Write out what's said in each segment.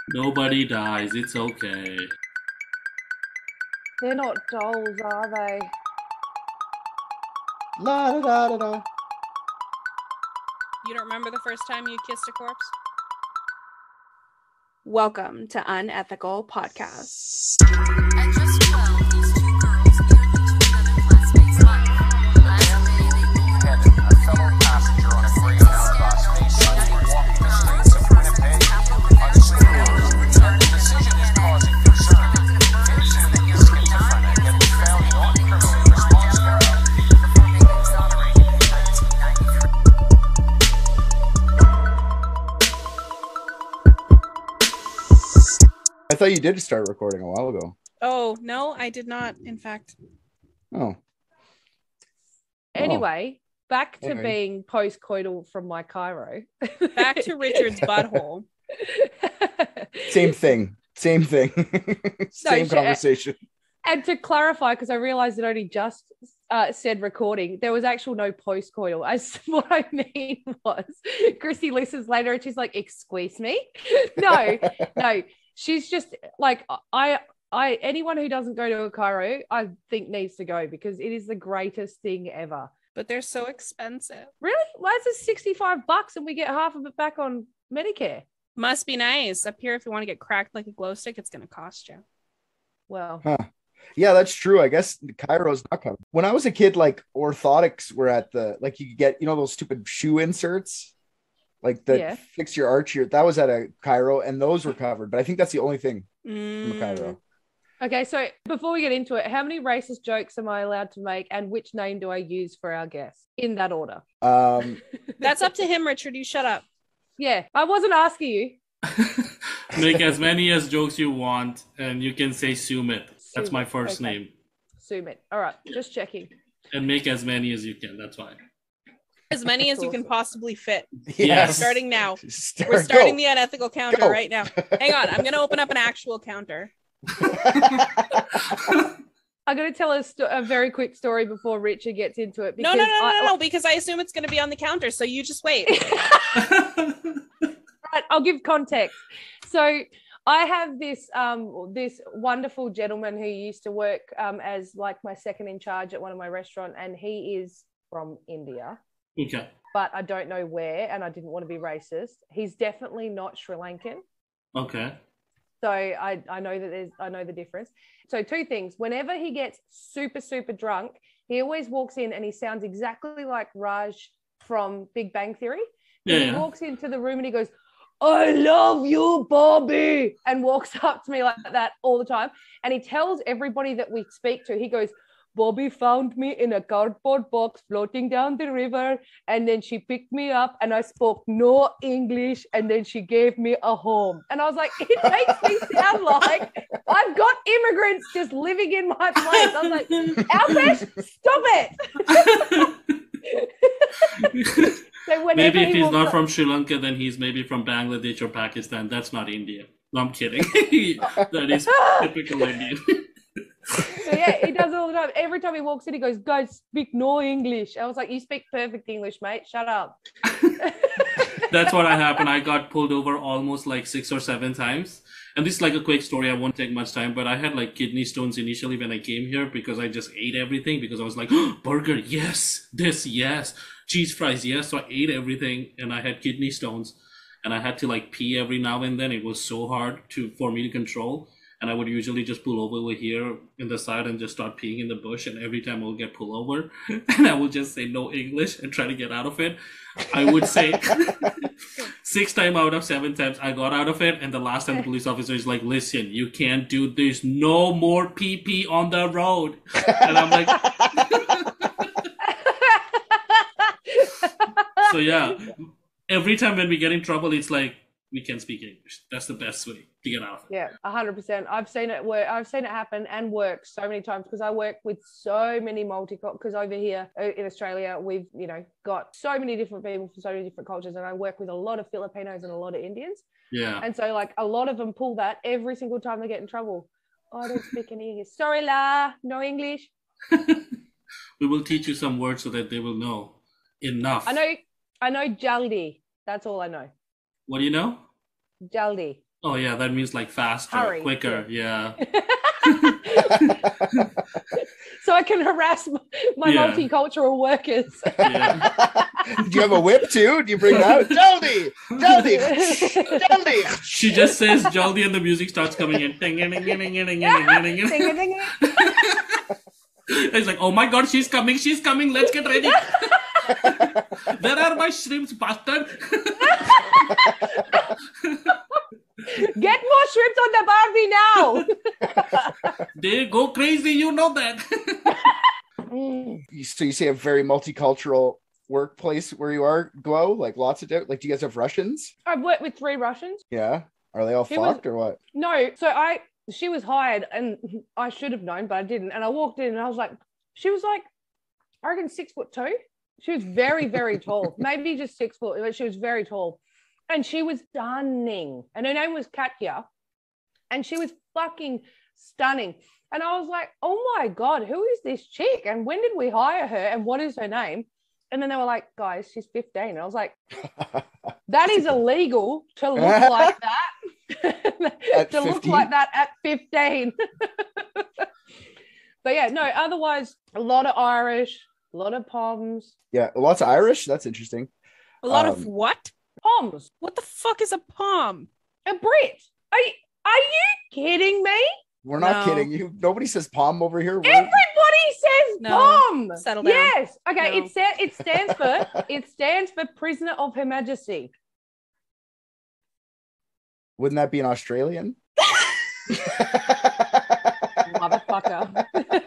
Nobody dies. It's okay. They're not dolls, are they? La da da da da. You don't remember the first time you kissed a corpse? Welcome to Unethical Podcast. At just 12, these two girls nearly took another classmate's life. Last May, they boarded A fellow passenger on a Greyhound bus may walking the streets of Winnipeg. Unseen hours, and the decision is causing concern. Incident is schizophrenic and found not criminally responsible. before being exonerated in 1993. I thought you did start recording a while ago. Oh, no, I did not, in fact. Oh. Anyway, back to Anyway. being post-coital from my Cairo. Back to Richard's butthole. Same thing. Same thing. Same No, conversation. And to clarify, because I realized it only just said recording, there was actual no post-coital. As what I mean was, Christy listens later and she's like, "Excuse me?" No, no. She's just like, I anyone who doesn't go to a Cairo, I think needs to go because it is the greatest thing ever. But they're so expensive. Really? Why is it $65 and we get half of it back on Medicare? Must be nice. Up here, if you want to get cracked like a glow stick, it's going to cost you. Well, Huh. Yeah, that's true. I guess Cairo's not coming. When I was a kid, like orthotics were at the, like you could get, those stupid shoe inserts, like that Yeah. fix your arch here. That was at a Cairo and those were covered. But I think that's the only thing from a Cairo. okay, so before we get into it, how many racist jokes am I allowed to make and which name do I use for our guests in that order? That's up to him, Richard. You shut up. Yeah, I wasn't asking you. Make as many as jokes you want, and you can say Sumit. That's my Sumit, first okay. name. Sumit. All right, just checking. And make as many as you can. That's fine. As many as you can Awesome. possibly fit. Yes. Starting now. Start- We're starting go. the unethical counter Go. right now. Hang on. I'm going to open up an actual counter. I'm going to tell a very quick story before Richard gets into it. No, because I assume it's going to be on the counter. So you just wait. Right, I'll give context. So I have this this wonderful gentleman who used to work as like my second in charge at one of my restaurants, and he is from India, Okay. but I don't know where, and I didn't want to be racist. He's definitely not Sri Lankan. Okay. So I know that I know the difference. So two things. Whenever he gets super, super drunk, he always walks in and he sounds exactly like Raj from Big Bang Theory. Yeah, He yeah. walks into the room and he goes, "I love you, Bobby," and walks up to me like that all the time. And he tells everybody that we speak to, he goes, "Bobby found me in a cardboard box floating down the river, and then she picked me up and I spoke no English, and then she gave me a home." And I was like, it makes me sound like I've got immigrants just living in my place. I was like, Alpesh, stop it. So whenever Maybe if he he's walks not up- from Sri Lanka, then he's maybe from Bangladesh or Pakistan. That's not India. No, I'm kidding. That is typical Indian. So yeah, he does it all the time. Every time he walks in, he goes, "Guys, speak no English." I was like, "You speak perfect English, mate. Shut up." That's what happened. I got pulled over almost like 6 or 7 times. And this is like a quick story. I won't take much time, but I had like kidney stones initially when I came here because I just ate everything because I was like, burger, yes, this, yes, cheese fries, yes. So I ate everything and I had kidney stones and I had to like pee every now and then. It was so hard for me to control. And I would usually just pull over here in the side and just start peeing in the bush. And every time I would get pulled over and I would just say no English and try to get out of it. I would say 6 times out of 7 times I got out of it. And the last time the police officer is like, "Listen, you can't do this. No more pee on the road." And I'm like, so yeah, every time when we get in trouble, it's like, we can't speak English. That's the best way to get out of it. Yeah, 100%. I've seen it work. I've seen it happen and work so many times because I work with so many because over here in Australia, we've, got so many different people from so many different cultures, and I work with a lot of Filipinos and a lot of Indians. Yeah. And so like a lot of them pull that every single time they get in trouble. "Oh, I don't speak any English. Sorry la, no English." We will teach you some words so that they will know enough. I know jaldi. That's all I know. What do you know? Jaldi. Oh yeah, that means like faster, Hurry, quicker. Yeah. So I can harass my Yeah. multicultural workers. Yeah. Do you have a whip too? Do you bring it out? Jaldi! Jaldi! Jaldi! She just says Jaldi and the music starts coming in. Ding, ding, ding, ding, ding, ding, ding, ding, ding. Ding, ding, ding. It's like, oh my god, she's coming, let's get ready. Where are my shrimps, bastard? Get more shrimps on the Barbie now. They go crazy, you know that. So you say a very multicultural workplace where you are, Glow? Like lots of like, do you guys have Russians? I've worked with 3 Russians. Yeah. Are they all He was- fucked or what? No, so she was hired and I should have known, but I didn't. And I walked in and I was like, she was like, I reckon 6'2". She was very, very tall. Maybe just 6 foot, but she was very tall. And she was stunning. And her name was Katya. And she was fucking stunning. And I was like, oh my God, who is this chick? And when did we hire her? And what is her name? And then they were like, guys, she's 15. And I was like, that is illegal to look like that. To look 15? like that at 15. But yeah, no, otherwise, a lot of Irish, a lot of Poms. Yeah, lots of Irish. That's interesting. A lot of what? Poms. What the fuck is a pom? A Brit. Are you kidding me? We're not No. kidding you. Nobody says palm over here. Everybody says No. Pom. Settle down. Yes. Okay. No. It stands for Prisoner of Her Majesty. Wouldn't that be an Australian? Motherfucker.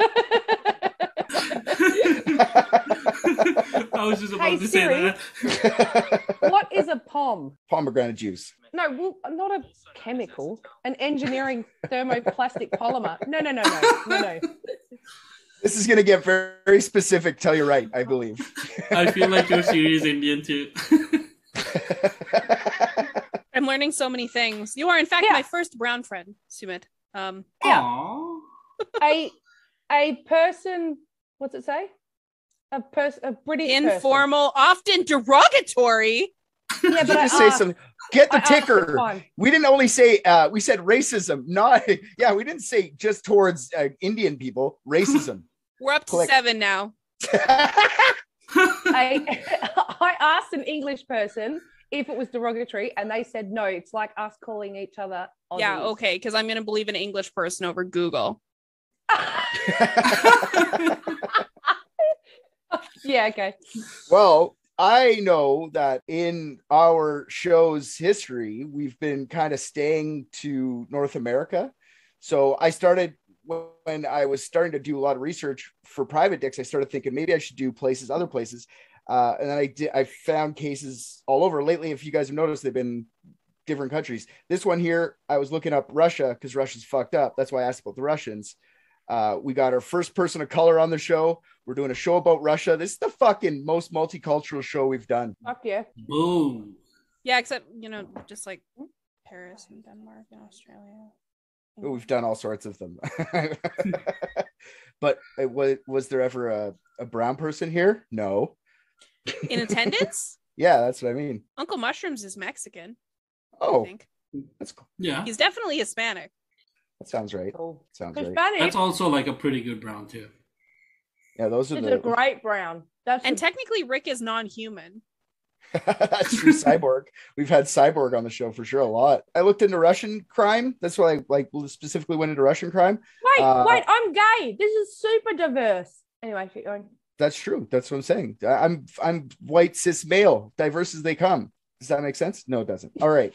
I was just about Hey, to Siri. say that. What is a Pom? Pomegranate juice. No, well, not a chemical, an engineering thermoplastic polymer. No. This is going to get very, very specific. Tell you right, I believe. I feel like you're serious Indian too. I'm learning so many things. You are, in fact, Yeah. my first brown friend, Sumit. Yeah. Aww. A person. What's it say? A British Informal, often derogatory. person. Yeah, but I Just say asked- something. Get the I asked at the ticker. time. We didn't only say, we said racism, not, yeah, we didn't say just towards Indian people, racism. We're up to Click. 7 now. I asked an English person if it was derogatory, and they said no. It's like us calling each other Aussies. Yeah, okay, because I'm going to believe an English person over Google. Yeah, okay. Well, I know that in our show's history, we've been kind of staying to North America. So I started, when I was starting to do a lot of research for private dicks, I started thinking maybe I should do other places. And then I found cases all over lately. If you guys have noticed, they've been different countries. This one here, I was looking up Russia because Russia's fucked up. That's why I asked about the Russians. We got our first person of color on the show. We're doing a show about Russia. This is the fucking most multicultural show we've done. Fuck yeah. Boom. Yeah, except, just like Paris and Denmark and Australia. We've done all sorts of them. But was there ever a brown person here? No. In attendance? Yeah, that's what I mean. Uncle Mushrooms is Mexican, I Oh, think. that's cool. Yeah. He's definitely Hispanic. That sounds right. Cool. Sounds right. Hispanic. That's also like a pretty good brown too. Yeah, those are It's the a great brown. That's And a- technically, Rick is non-human. That's true. Cyborg. We've had Cyborg on the show for sure a lot. I looked into Russian crime. That's why I specifically went into Russian crime. wait, I'm gay. This is super diverse. Anyway, keep going. That's true. That's what I'm saying. I'm white cis male, diverse as they come. Does that make sense? No, it doesn't. All right.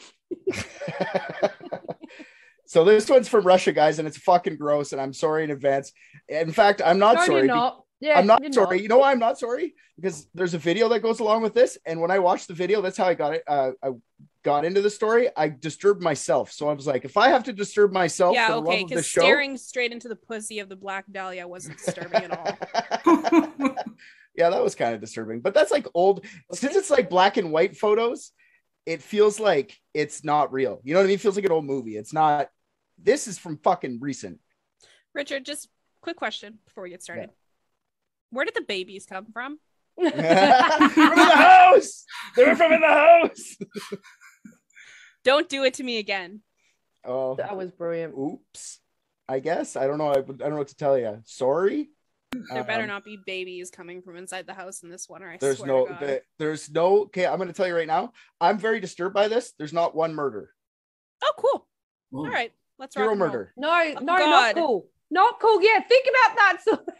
So this one's from Russia, guys, and it's fucking gross. And I'm sorry in advance. In fact, I'm not No, sorry. you're not. Yeah, I'm not you're sorry. You know why I'm not sorry? Because there's a video that goes along with this, and when I watched the video, that's how I got it. I got into the story. I disturbed myself, so I was like, if I have to disturb myself, Yeah, for the okay, love of the because show, staring straight into the pussy of the Black Dahlia wasn't disturbing at all. yeah, that was kind of disturbing. But that's like old. Since it's like black and white photos, it feels like it's not real. You know what I mean? It feels like an old movie. It's not. This is from fucking recent. Richard, just quick question before we get started. Where did the babies come from? From in the house. They were from in the house. Don't do it to me again. Oh, That was brilliant. oops. I guess I don't know. I don't know what to tell you. Sorry. There better Um, not be babies coming from inside the house in this one, or I There's swear no. to God. There's no. Okay, I'm going to tell you right now. I'm very disturbed by this. There's not one murder. Oh, cool. Oh. All right, let's Zero rock and roll. murder. No, Oh, no, not God. cool. Not cool. Yeah, think about that.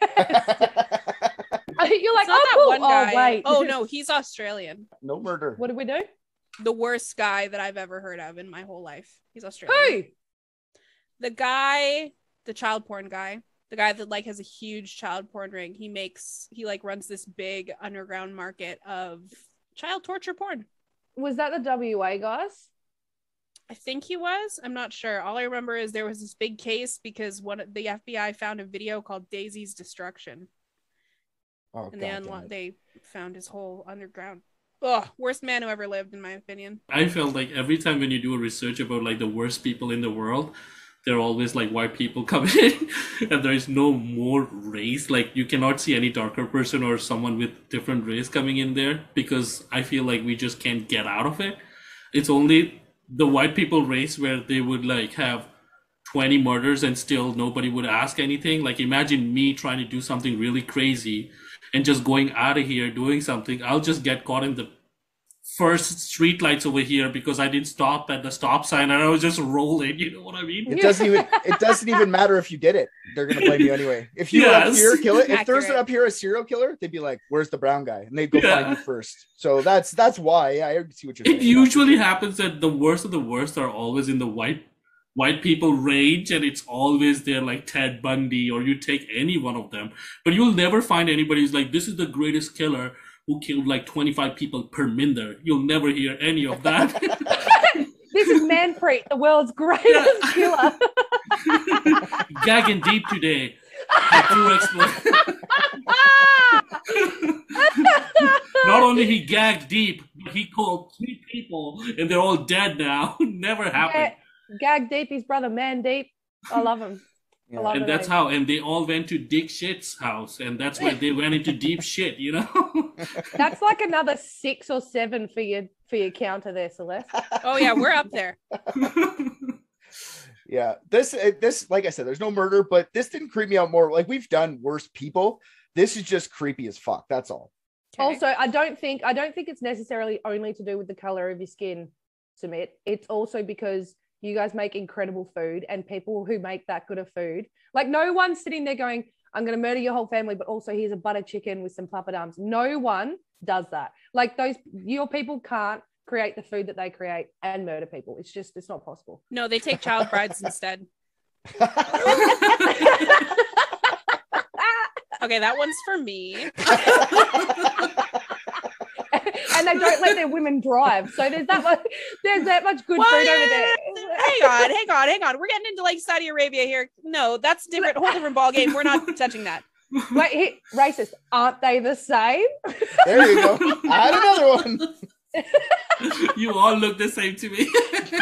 Celeste. You're like, It's not oh, that cool. one guy. Oh, wait. Oh no, he's Australian. No murder. What did we do? The worst guy that I've ever heard of in my whole life. He's Australian. Who? The guy, the child porn guy, the guy that like has a huge child porn ring. He like runs this big underground market of child torture porn. Was that the WA guys? I think he was. I'm not sure. All I remember is there was this big case because the FBI found a video called Daisy's Destruction, Oh, and God, they found his whole underground. Ugh, worst man who ever lived, in my opinion. I felt like every time when you do a research about like the worst people in the world, they're always like white people coming in, and there is no more race. Like you cannot see any darker person or someone with different race coming in there, because I feel like we just can't get out of it. It's only the white people race where they would like have 20 murders and still nobody would ask anything. Like imagine me trying to do something really crazy and just going out of here doing something. I'll just get caught in the first street lights over here because I didn't stop at the stop sign and I was just rolling. You know what I mean? It doesn't even matter if you did it. They're gonna blame you anyway. If you up Yes. here kill it, if there's Accurate. up here a serial killer, they'd be like, "Where's the brown guy?" And they'd go find you first. So that's why. Yeah, I see what you're saying. It usually happens that the worst of the worst are always in the white people range, and it's always there like Ted Bundy, or you take any one of them. But you'll never find anybody who's like, this is the greatest killer who killed like 25 people per minder. You'll never hear any of that. This is Manpreet, the world's greatest killer. Gagging deep today. True exploit. Not only he gagged deep, but he killed 3 people and they're all dead now. Never happened. Gag Deep, his brother Man Deep. I love him. Yeah. I love And the that's name. how, and they all went to Dick Shit's house, and that's why they went into deep shit, you know? That's like another 6 or 7 for your counter there, Celeste. Oh yeah, we're up there. Yeah, this like I said, there's no murder, but this didn't creep me out more. Like we've done worse people. This is just creepy as fuck. That's all. Okay. Also, I don't think it's necessarily only to do with the color of your skin, Sumit. It's also because you guys make incredible food, and people who make that good of food, like no one's sitting there going, I'm going to murder your whole family, but also here's a butter chicken with some papadums. No one does that. Like your people can't create the food that they create and murder people. It's not possible. No, they take child brides instead. Okay, that one's for me. And they don't let their women drive. So there's that much good What? food over there. Hang on. We're getting into like Saudi Arabia here. No, that's different. Whole different ball game. We're not touching that. Wait, racist. Aren't they the same? There you go. I had another one. You all look the same to me.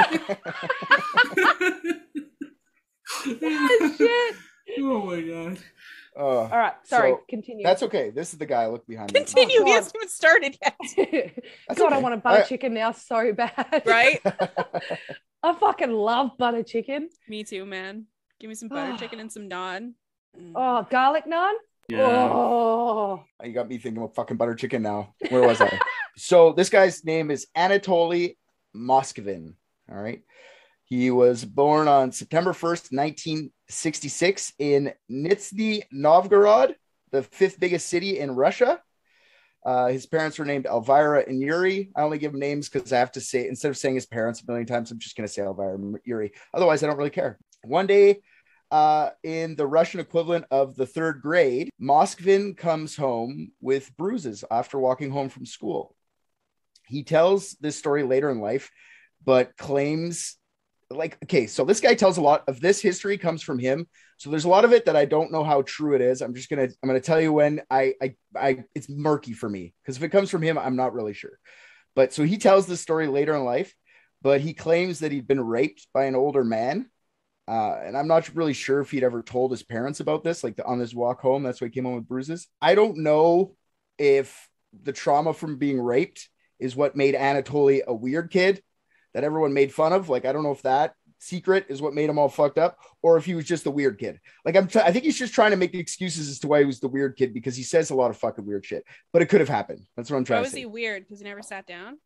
Shit. Oh my god. All All right. Sorry. So, Continue. That's okay. This is the guy I look behind me. Continue. Oh, He God. hasn't even started yet. That's God, okay. I want a butter I- chicken now so bad. Right? I fucking love butter chicken. Me too, man. Give me some butter chicken and some naan. Oh, garlic naan. Yeah. Oh, You got me thinking of fucking butter chicken now. Where was I? So this guy's name is Anatoly Moskvin. All right. He was born on September 1st, 1966 in Nizhny Novgorod, the 5th biggest city in Russia. His parents were named Elvira and Yuri. I only give them names because I have to say, instead of saying his parents a million times, I'm just going to say Elvira and Yuri. Otherwise, I don't really care. One day, in the Russian equivalent of the 3rd grade, Moskvin comes home with bruises after walking home from school. He tells this story later in life, but claims so this guy tells a lot of this history comes from him. So there's a lot of it that I don't know how true it is. I'm going to tell you when it's murky for me, because if it comes from him, I'm not really sure. But so he tells this story later in life, but he claims that he'd been raped by an older man. And I'm not really sure if he'd ever told his parents about this, like on his walk home. That's why he came home with bruises. I don't know if the trauma from being raped is what made Anatoly a weird kid that everyone made fun of. Like, I don't know if that secret is what made him all fucked up, or if he was just a weird kid. Like I think he's just trying to make excuses as to why he was the weird kid, because he says a lot of fucking weird shit. But it could have happened. That's what I'm trying Why to was say. he weird? Because he never sat down?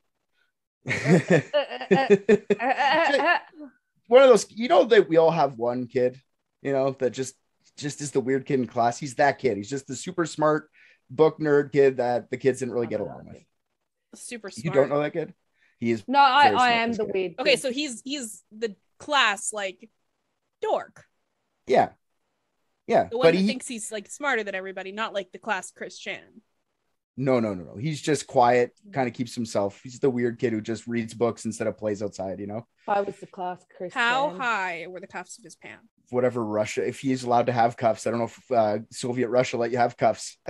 One of those, that we all have one kid, that just is the weird kid in class. He's that kid. He's just the super smart book nerd kid that the kids didn't really get along with. Super smart. You don't know that kid? He is. No, I am the weird. Okay, kid. so he's the class like dork. Yeah. The one that thinks he's like smarter than everybody, not like the class Chris Shannon. No. He's just quiet, kind of keeps himself. He's the weird kid who just reads books instead of plays outside, I was the class Chris. How high were the cuffs of his pants? Whatever Russia, if he's allowed to have cuffs. I don't know if Soviet Russia let you have cuffs.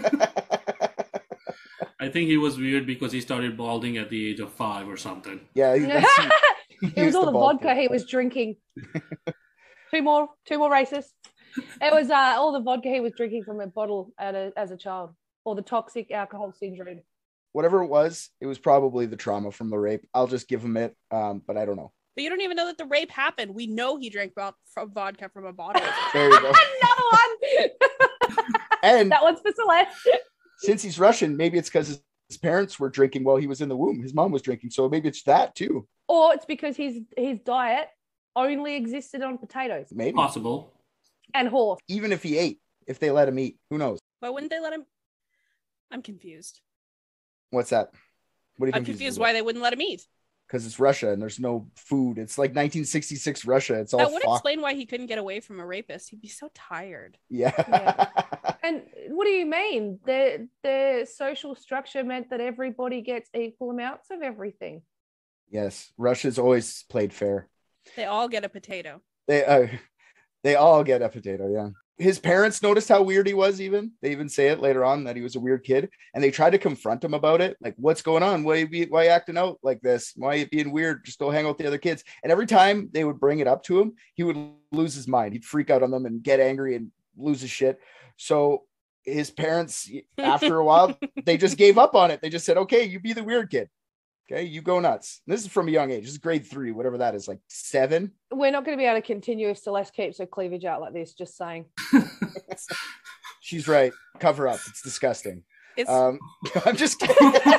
I think he was weird because he started balding at the age of 5 or something. Yeah. It was all the vodka he was drinking. Two more races. It was all the vodka he was drinking from a bottle as a child, or the toxic alcohol syndrome. Whatever it was probably the trauma from the rape. I'll just give him it, but I don't know. But you don't even know that the rape happened. We know he drank vodka from a bottle. There you go. Another one. And that one's for Celeste. Since he's Russian, maybe it's because his parents were drinking while he was in the womb. His mom was drinking, so maybe it's that too. Or it's because his diet only existed on potatoes. Maybe. Possible. And horse. Even if he ate, if they let him eat, who knows? Why wouldn't they let him? I'm confused. What's that? What are you I'm confused why they wouldn't let him eat. Because it's Russia and there's no food. It's like 1966 Russia. It's all that would explain why he couldn't get away from a rapist. He'd be so tired. Yeah. And what do you mean? Their social structure meant that everybody gets equal amounts of everything. Yes, Russia's always played fair. They all get a potato. They all get a potato. Yeah. His parents noticed how weird he was. They even say it later on that he was a weird kid, and they tried to confront him about it. Like, what's going on? Why you acting out like this? Why are you being weird? Just go hang out with the other kids. And every time they would bring it up to him, he would lose his mind. He'd freak out on them and get angry and lose his shit. So his parents, after a while, they just gave up on it. They just said, okay, you be the weird kid. Okay, you go nuts. This is from a young age. This is grade 3, whatever that is, like 7. We're not going to be able to continue if Celeste keeps her cleavage out like this, just saying. She's right. Cover up. It's disgusting. I'm just kidding.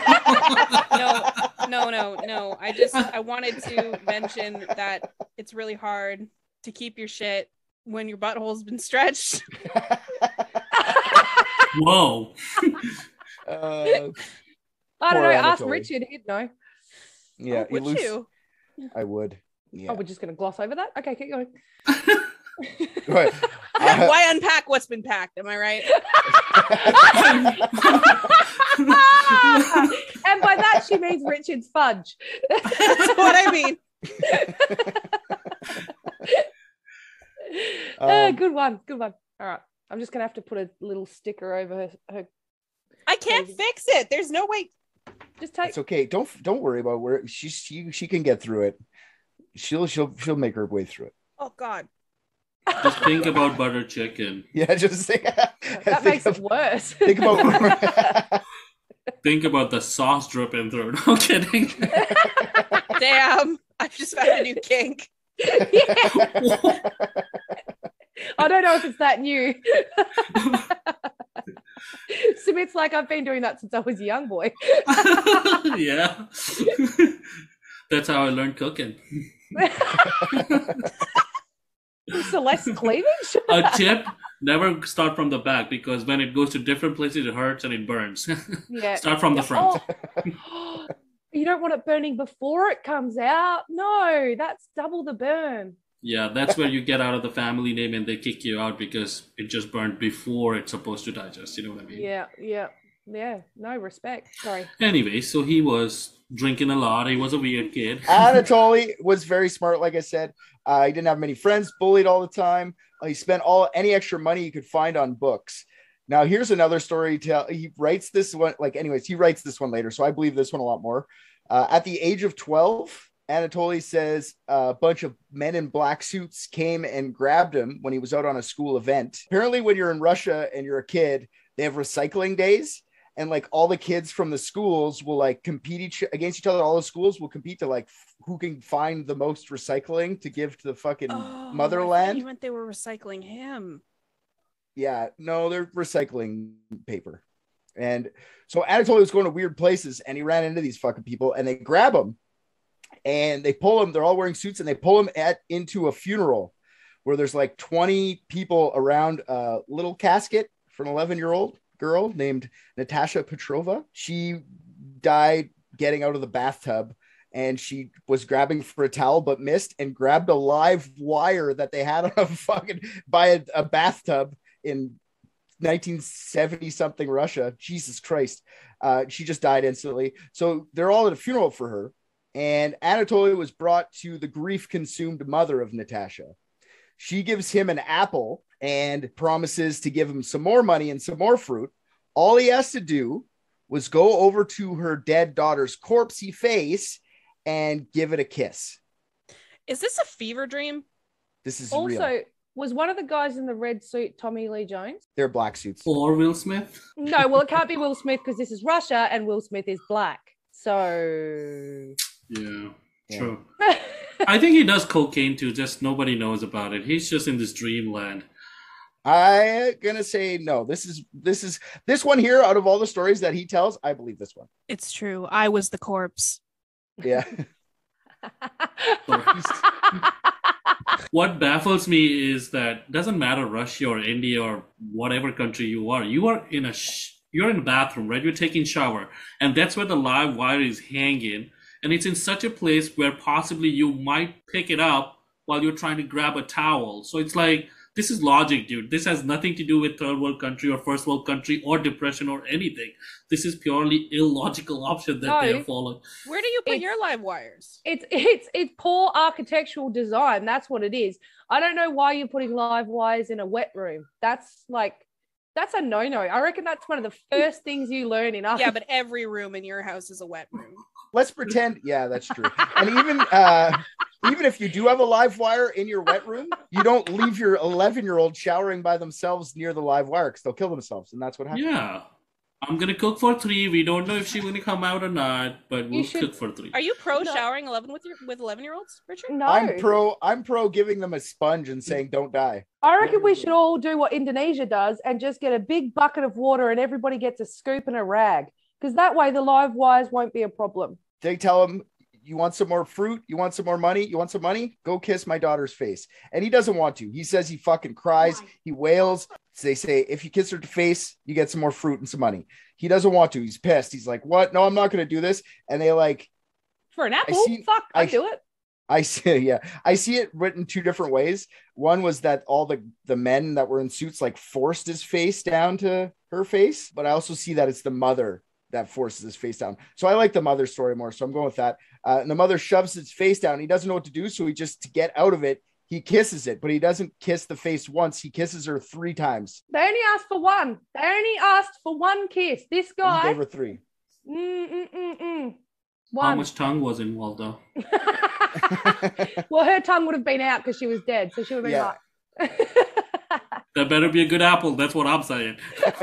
No. I wanted to mention that it's really hard to keep your shit when your butthole's been stretched. Whoa. I don't know. Ask Richard. He'd know. Yeah. Would you? I would. Yeah. Oh, we're just going to gloss over that? Okay, keep going. Right. Why unpack what's been packed? Am I right? And by that, she means Richard's fudge. That's what I mean. Good one. All right. I'm just going to have to put a little sticker over her. I can't fix it. There's no way. Just take. It's okay. Don't worry about where she can get through it. She'll make her way through it. Oh God. Just think about butter chicken. Yeah, just think. That makes it worse. Think about. Think about the sauce dripping through. No I'm kidding. Damn! I've just found a new kink. I don't know if it's that new. Submit's like, I've been doing that since I was a young boy. Yeah. That's how I learned cooking. Celeste cleavage? A tip, never start from the back, because when it goes to different places, it hurts and it burns. Yeah. Start from the front. Oh. You don't want it burning before it comes out. No, that's double the burn. Yeah, that's where you get out of the family name and they kick you out because it just burned before it's supposed to digest. You know what I mean? Yeah. No respect. Sorry. Anyway, so he was drinking a lot. He was a weird kid. Anatoly was very smart, like I said. He didn't have many friends, bullied all the time. He spent any extra money he could find on books. Now, here's another story. He writes this one, he writes this one later, so I believe this one a lot more. At the age of 12, Anatoly says a bunch of men in black suits came and grabbed him when he was out on a school event. Apparently, when you're in Russia and you're a kid, they have recycling days. and like all the kids from the schools will like compete against each other. All the schools will compete to like who can find the most recycling to give to the fucking motherland. You meant they were recycling him. Yeah, no, they're recycling paper. And so Anatoly was going to weird places, and he ran into these fucking people, and they grab him and they pull him. They're all wearing suits, and they pull him into a funeral where there's like 20 people around a little casket for an 11-year-old girl named Natasha Petrova. She died getting out of the bathtub, and she was grabbing for a towel but missed and grabbed a live wire that they had on a fucking by a bathtub in 1970 something Russia. Jesus Christ. She just died instantly. So they're all at a funeral for her. And Anatoly was brought to the grief-consumed mother of Natasha. She gives him an apple and promises to give him some more money and some more fruit. All he has to do was go over to her dead daughter's corpsey face and give it a kiss. Is this a fever dream? This is Also, real. was one of the guys in the red suit Tommy Lee Jones? They're black suits. Or Will Smith? No, well, it can't be Will Smith because this is Russia and Will Smith is black. So... Yeah, true. I think he does cocaine too, just nobody knows about it. He's just in this dreamland. I'm gonna say no. This one here, out of all the stories that he tells, I believe this one. It's true. I was the corpse. Yeah. What baffles me is that doesn't matter Russia or India or whatever country you are in you're in the bathroom, right? You're taking shower, and that's where the live wire is hanging. And it's in such a place where possibly you might pick it up while you're trying to grab a towel. So it's like, this is logic, dude. This has nothing to do with third world country or first world country or depression or anything. This is purely illogical option that they are following. Where do you put your live wires? It's poor architectural design. That's what it is. I don't know why you're putting live wires in a wet room. That's a no-no. I reckon that's one of the first things you learn in Yeah, but every room in your house is a wet room. Let's pretend. Yeah, that's true. And even if you do have a live wire in your wet room, you don't leave your 11-year-old showering by themselves near the live wire because they'll kill themselves, and that's what happens. Yeah. I'm going to cook for 3. We don't know if she's going to come out or not, but we'll cook for 3. Are you pro showering 11 with 11-year-olds, Richard? No. I'm pro giving them a sponge and saying don't die. I reckon we should all do what Indonesia does and just get a big bucket of water and everybody gets a scoop and a rag, because that way the live wires won't be a problem. They tell him, you want some more fruit? You want some more money? You want some money? Go kiss my daughter's face. And he doesn't want to. He says he fucking cries. He wails. So they say, if you kiss her face, you get some more fruit and some money. He doesn't want to. He's pissed. He's like, what? No, I'm not going to do this. And they like... For an apple? I'd do it. I see it written 2 different ways. One was that all the men that were in suits like forced his face down to her face. But I also see that it's the mother that forces his face down. So I like the mother story more. So I'm going with that. And the mother shoves his face down. He doesn't know what to do. So to get out of it, he kisses it, but he doesn't kiss the face once. He kisses her 3 times. They only asked for one. They only asked for one kiss. This guy... He gave her 3. One. How much tongue was involved though? Well, her tongue would have been out because she was dead. So she would have been like... That better be a good apple. That's what I'm saying.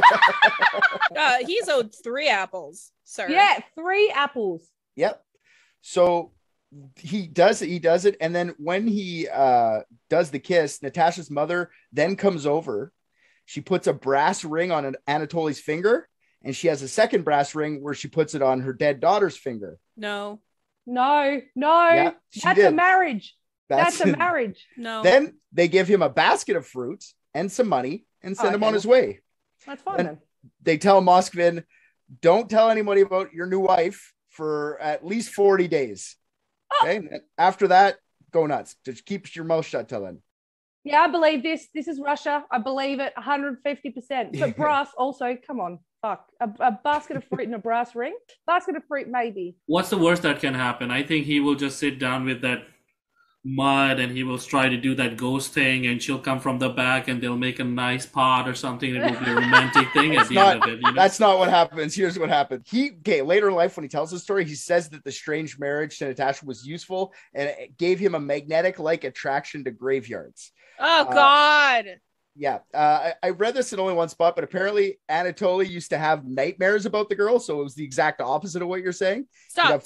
He's owed 3 apples, sir. Yeah, 3 apples. Yep. So he does it. And then when he does the kiss, Natasha's mother then comes over. She puts a brass ring on Anatoly's finger, and she has a second brass ring where she puts it on her dead daughter's finger. No. Yeah, that's a marriage. That's a marriage. No. Then they give him a basket of fruits and some money and send him on his way. That's fine then. They tell Moskvin, don't tell anybody about your new wife for at least 40 days. Okay. And after that, go nuts. Just keep your mouth shut till then. Yeah, I believe this. This is Russia. I believe it 150%. But brass also, come on. Fuck. A basket of fruit and a brass ring? Basket of fruit, maybe. What's the worst that can happen? I think he will just sit down with that mud and he will try to do that ghost thing, and she'll come from the back and they'll make a nice pot or something. It will be a romantic thing at the end of it. You know? That's not what happens. Here's what happened. Later in life, when he tells the story, he says that the strange marriage to Natasha was useful and it gave him a magnetic-like attraction to graveyards. Oh, God. Yeah. I read this in only one spot, but apparently Anatoly used to have nightmares about the girl. So it was the exact opposite of what you're saying. Stop.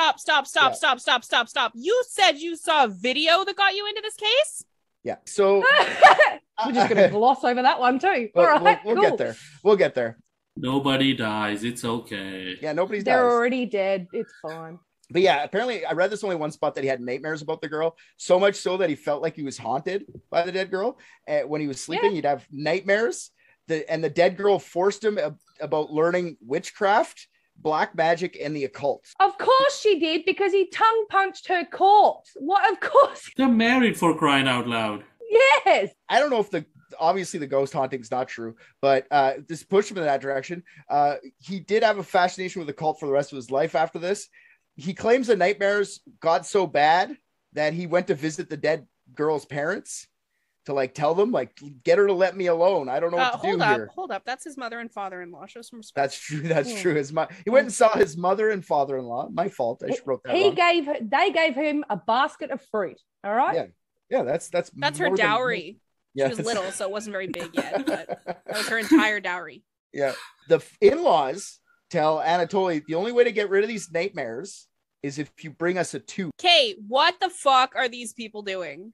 You said you saw a video that got you into this case? Yeah. So We're just going to gloss over that one too. All right, we'll cool. get there. We'll get there. Nobody dies. It's okay. Yeah, nobody's They're dies. already dead. It's fine. But yeah, apparently I read this only one spot that he had nightmares about the girl, so much so that he felt like he was haunted by the dead girl. And when he was sleeping, he'd have nightmares. And the dead girl forced him about learning witchcraft, black magic, and the occult. Of course she did, because he tongue punched her corpse. What? Of course. They're married, for crying out loud. Yes. I don't know if obviously the ghost haunting is not true, but this pushed him in that direction. He did have a fascination with the cult for the rest of his life after this. He claims the nightmares got so bad that he went to visit the dead girl's parents to like tell them, like, get her to let me alone. I don't know what to do here. Hold up. That's his mother and father-in-law. Show some respect. That's true. That's true. He went and saw his mother and father-in-law. My fault. I wrote that wrong. They gave him a basket of fruit. All right. Yeah. That's her dowry. She was little, so it wasn't very big yet, but that was her entire dowry. Yeah. The in-laws tell Anatoly the only way to get rid of these nightmares is if you bring us a tooth. Okay, what the fuck are these people doing?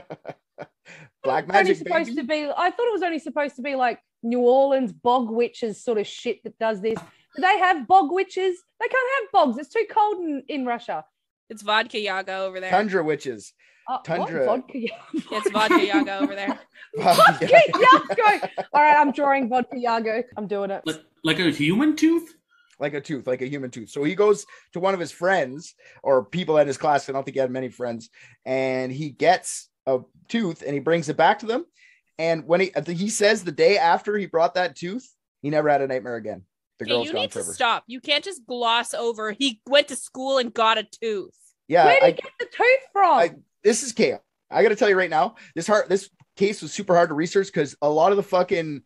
Black magic, supposed to be. I thought it was only supposed to be like New Orleans bog witches sort of shit that does this. Do they have bog witches? They can't have bogs. It's too cold in Russia. It's vodka yaga over there. Tundra witches. Tundra. Vodka It's vodka yaga over there. Vodka yaga. All right, I'm drawing vodka yaga. I'm doing it. Like a human tooth? Like a human tooth. So he goes to one of his friends or people at his class. I don't think he had many friends. And he gets a tooth and he brings it back to them. And when he says the day after he brought that tooth, he never had a nightmare again. The girl's you gone need forever. to stop. You can't just gloss over. He went to school and got a tooth. Yeah. Where did he get the tooth from? This is chaos. I got to tell you right now, this case was super hard to research because a lot of the fucking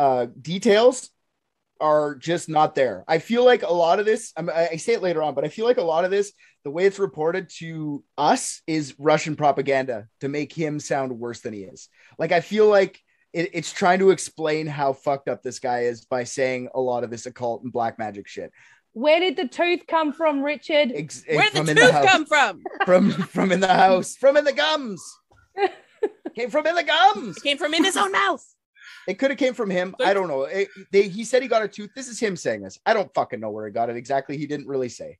details are just not there. I feel like a lot of this, I say it later on, but I feel like a lot of this, the way it's reported to us is Russian propaganda to make him sound worse than he is. Like, I feel like it's trying to explain how fucked up this guy is by saying a lot of this occult and black magic shit. Where did the tooth come from, Richard? Where did the tooth come from? From in the house. From in the gums. Came from in the gums. It came from in his own mouth. It could have came from him. I don't know. He said he got a tooth. This is him saying this. I don't fucking know where he got it exactly. He didn't really say.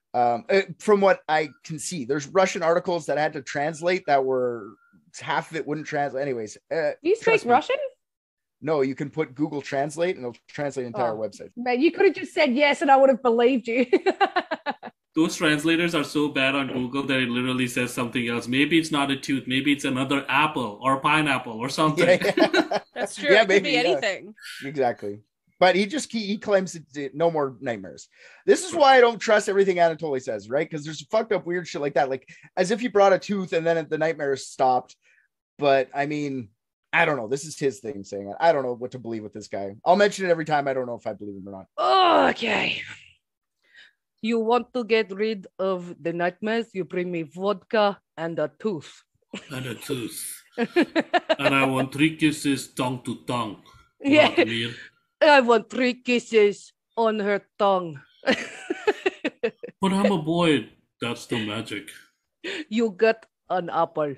From what I can see, there's Russian articles that I had to translate that were half of it wouldn't translate. Anyways, you speak Russian? No, you can put Google Translate and it'll translate the entire website. Man, you could have just said yes and I would have believed you. Those translators are so bad on Google that it literally says something else. Maybe it's not a tooth. Maybe it's another apple or pineapple or something. Yeah. That's true. It could be anything. Exactly. But he claims no more nightmares. This is why I don't trust everything Anatoly says, right? Because there's fucked up weird shit like that. Like as if he brought a tooth and then the nightmares stopped. But I mean, I don't know. This is his thing saying it. I don't know what to believe with this guy. I'll mention it every time. I don't know if I believe him or not. Okay. You want to get rid of the nightmares? You bring me vodka and a tooth. And a tooth. And I want 3 kisses tongue to tongue. Yeah. I want 3 kisses on her tongue. But I'm a boy. That's the magic. You got an apple.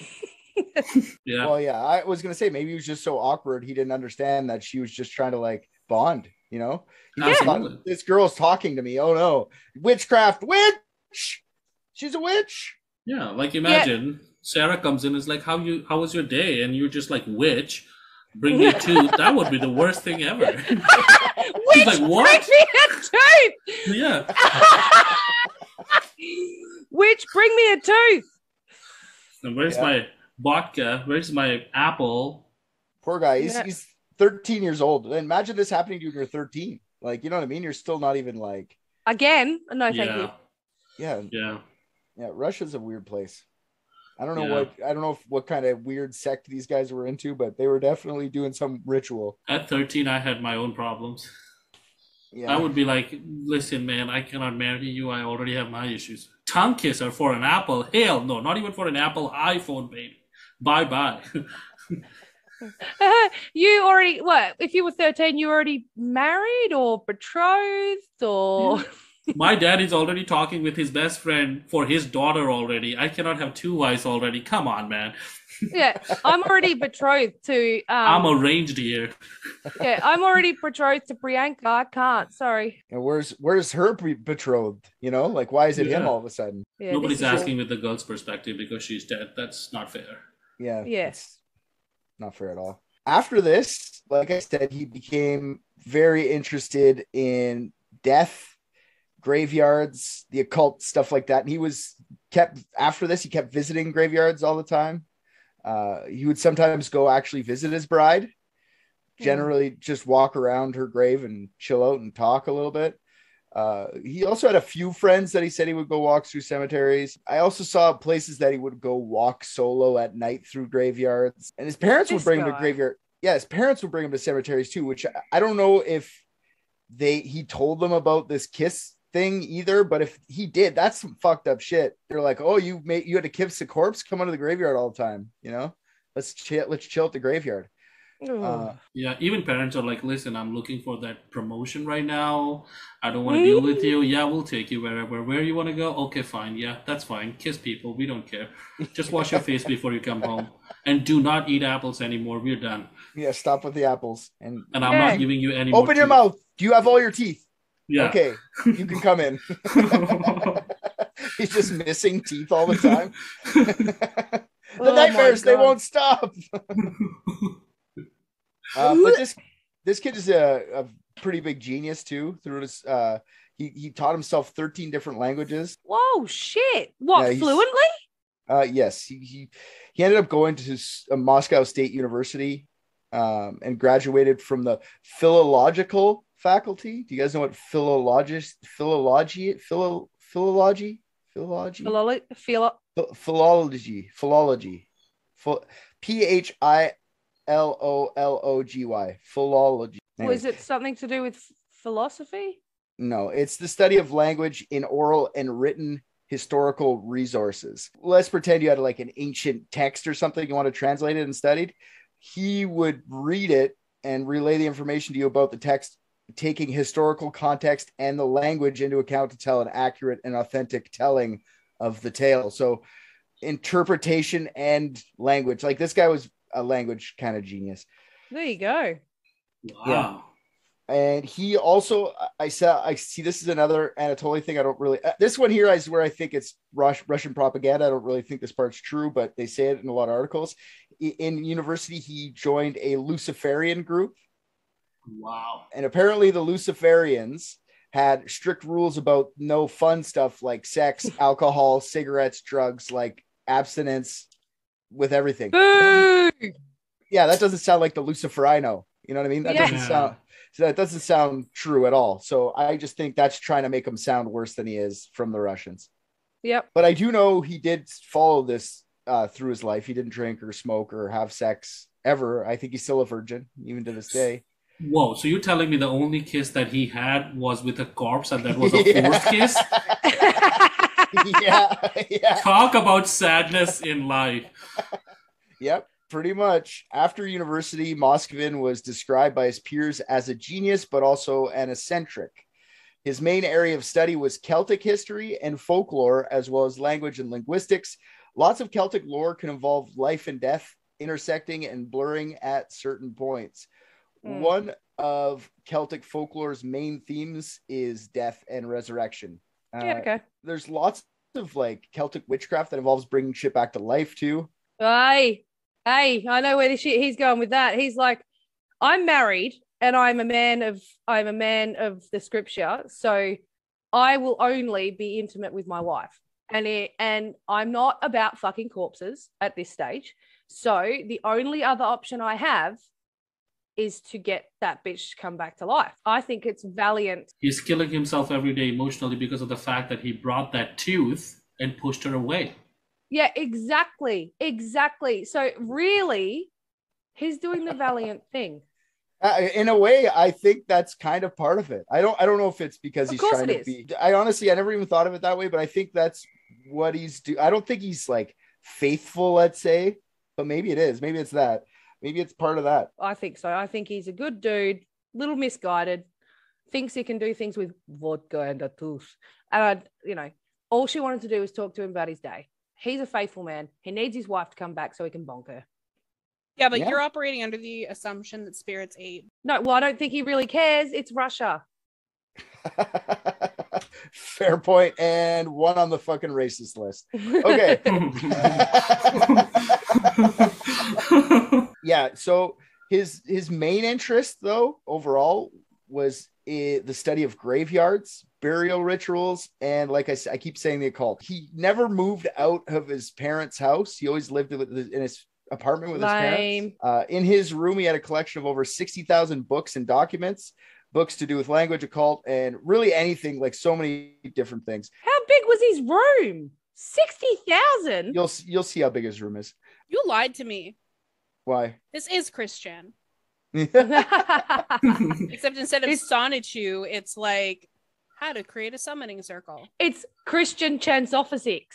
Yeah. Well, yeah. I was gonna say maybe he was just so awkward he didn't understand that she was just trying to like bond. You know, he just thought, this girl's talking to me. Oh no, witchcraft, witch. She's a witch. Yeah, like imagine Sarah comes in and is like, "How was your day?" And you're just like, "Witch, bring me a tooth." That would be the worst thing ever. Witch, like, what? bring me a tooth. Yeah. Witch, bring me a tooth. And where's my vodka? Where's my apple? Poor guy. He's 13 years old. Imagine this happening to you when you're 13. Like, you know what I mean? You're still not even like... Again? No, thank you. Yeah. Russia's a weird place. I don't know what kind of weird sect these guys were into, but they were definitely doing some ritual. At 13, I had my own problems. Yeah. I would be like, listen, man, I cannot marry you. I already have my issues. Tongue kisser for an Apple? Hell no, not even for an Apple iPhone, baby. Bye-bye. You already, what? If you were 13, you were already married or betrothed or. My dad is already talking with his best friend for his daughter already. I cannot have two wives already. Come on, man. Yeah, I'm already betrothed to. I'm arranged here. Yeah, I'm already betrothed to Priyanka. I can't. Sorry. And where's her betrothed? You know, like why is it him Yeah. all of a sudden? Yeah, Nobody's this is asking with the girl's perspective because she's dead. That's not fair. Yeah. Yes. It's not fair at all. After this, like I said, he became very interested in death, graveyards, the occult, stuff like that. And he kept visiting graveyards all the time. He would sometimes go actually visit his bride, generally just walk around her grave and chill out and talk a little bit. He also had a few friends that he said he would go walk through cemeteries. I also saw places that he would go walk solo at night through graveyards, and his parents would bring him to graveyard. Yeah, his parents would bring him to cemeteries too, which I don't know if he told them about this kiss thing either, but if he did, that's some fucked up shit. They're like, oh, you had to kiss a corpse, come onto the graveyard all the time, you know, let's chill at the graveyard. Yeah, even parents are like, listen, I'm looking for that promotion right now. I don't want to deal with you. Yeah, we'll take you where you want to go. Okay, fine. Yeah, that's fine. Kiss people. We don't care. Just wash your face before you come home. And do not eat apples anymore. We're done. Yeah, stop with the apples. And I'm not giving you any more open your teeth. mouth. Do you have all your teeth? Yeah. Okay, you can come in. He's just missing teeth all the time. The nightmares, they won't stop. But this kid is a pretty big genius too. Through his, he taught himself 13 different languages. Whoa, shit! What, Yeah, fluently? Yes, he ended up going to Moscow State University and graduated from the philological faculty. Do you guys know what philology? Philology. Philology. Was it something to do with philosophy? No, it's the study of language in oral and written historical resources. Let's pretend you had like an ancient text or something you want to translate it and studied. He would read it and relay the information to you about the text, taking historical context and the language into account to tell an accurate and authentic telling of the tale. So interpretation and language, like this guy was a language kind of genius. There you go. Wow. Yeah. And he also, I see this is another Anatoly thing. I don't really, this one here is where I think it's Russian propaganda. I don't really think this part's true, but they say it in a lot of articles. In university, he joined a Luciferian group. Wow. And apparently the Luciferians had strict rules about no fun stuff like sex, alcohol, cigarettes, drugs, like abstinence with everything. Boo! Yeah, that doesn't sound like the Lucifer I know. You know what I mean? That doesn't sound true at all. So I just think that's trying to make him sound worse than he is from the Russians. Yep. But I do know he did follow this through his life. He didn't drink or smoke or have sex ever. I think he's still a virgin, even to this day. Whoa, so you're telling me the only kiss that he had was with a corpse and that was a forced kiss? Yeah. Talk about sadness in life. Yep, pretty much. After university, Moskvin was described by his peers as a genius, but also an eccentric. His main area of study was Celtic history and folklore, as well as language and linguistics. Lots of Celtic lore can involve life and death intersecting and blurring at certain points. One of Celtic folklore's main themes is death and resurrection. Okay. There's lots of like Celtic witchcraft that involves bringing shit back to life too. Hey, I know where he's going with that. He's like, I'm married and I'm a man of the scripture, so I will only be intimate with my wife. And I'm not about fucking corpses at this stage. So the only other option I have is to get that bitch to come back to life. I think it's valiant. He's killing himself every day emotionally because of the fact that he brought that tooth and pushed her away. Yeah, exactly. So really, he's doing the valiant thing. In a way, I think that's kind of part of it. I don't know if it's because he's trying to be. I never even thought of it that way, but I think that's what he's doing. I don't think he's like faithful, let's say, but maybe it is. Maybe it's that. Maybe it's part of that. I think so. I think he's a good dude, little misguided, thinks he can do things with vodka and a tooth. And, all she wanted to do was talk to him about his day. He's a faithful man. He needs his wife to come back so he can bonk her. Yeah, but Yeah. you're operating under the assumption that spirits ate. No, well, I don't think he really cares. It's Russia. Fair point, and one on the fucking racist list. Okay. Yeah, so his main interest, though, overall, was the study of graveyards, burial rituals, and like I said, I keep saying the occult. He never moved out of his parents' house. He always lived in his apartment with his Lame. parents. In his room, he had a collection of over 60,000 books and documents, books to do with language, occult, and really anything, like so many different things. How big was his room? 60,000? You'll see how big his room is. You lied to me. Why? This is Christian. It's Except instead of Sonichu, it's like how to create a summoning circle. Christian Chansophysics.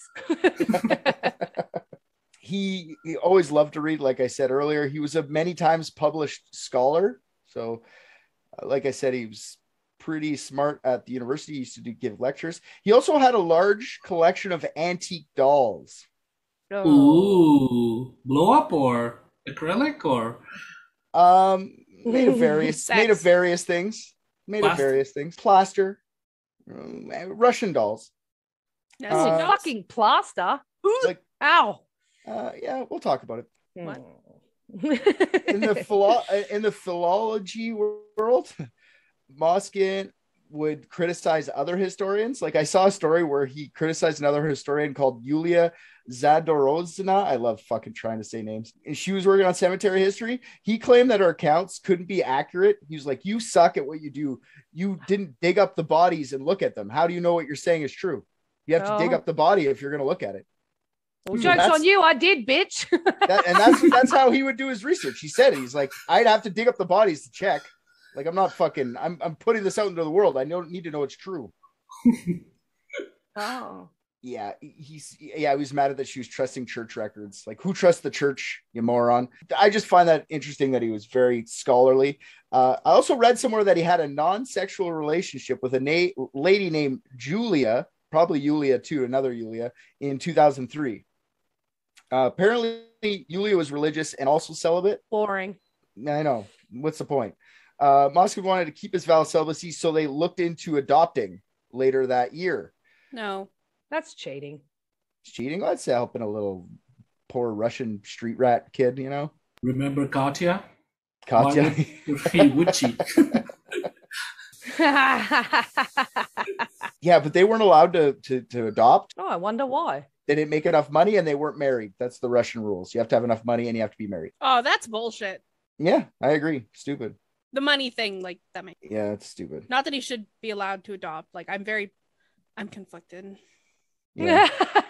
He always loved to read, like I said earlier. He was a many times published scholar. So, like I said, he was pretty smart at the university. He used to give lectures. He also had a large collection of antique dolls. Oh. Ooh, blow up or acrylic or Made of various things. Plaster. Russian dolls. No, Fucking plaster. Like, Ow. yeah, we'll talk about it. What? In the philology world, Moskvin would criticize other historians. Like, I saw a story where he criticized another historian called Yulia Zadorozhina. I love fucking trying to say names. And she was working on cemetery history. He claimed that her accounts couldn't be accurate. He was like, you suck at what you do. You didn't dig up the bodies and look at them. How do you know what you're saying is true? You have to dig up the body if you're going to look at it. Well, joke's on you. I did, bitch. That's how he would do his research. He said it. He's like, I'd have to dig up the bodies to check. Like, I'm not fucking, I'm putting this out into the world. I need to know it's true. Oh. Yeah, he was mad at that she was trusting church records. Like, who trusts the church, you moron? I just find that interesting that he was very scholarly. I also read somewhere that he had a non-sexual relationship with a lady named Julia, probably Yulia too, another Yulia, in 2003. Apparently, Yulia was religious and also celibate. Boring. I know. What's the point? Moskvin wanted to keep his vow of celibacy, so they looked into adopting later that year. No. That's cheating. Cheating? That's helping a little poor Russian street rat kid, you know? remember Katya? Katya? He would cheat. Yeah, but they weren't allowed to adopt. Oh, I wonder why. They didn't make enough money and they weren't married. That's the Russian rules. You have to have enough money and you have to be married. Oh, that's bullshit. Yeah, I agree. Stupid. The money thing, like, that makes Yeah, it's stupid. not that he should be allowed to adopt. Like, I'm conflicted. Yeah.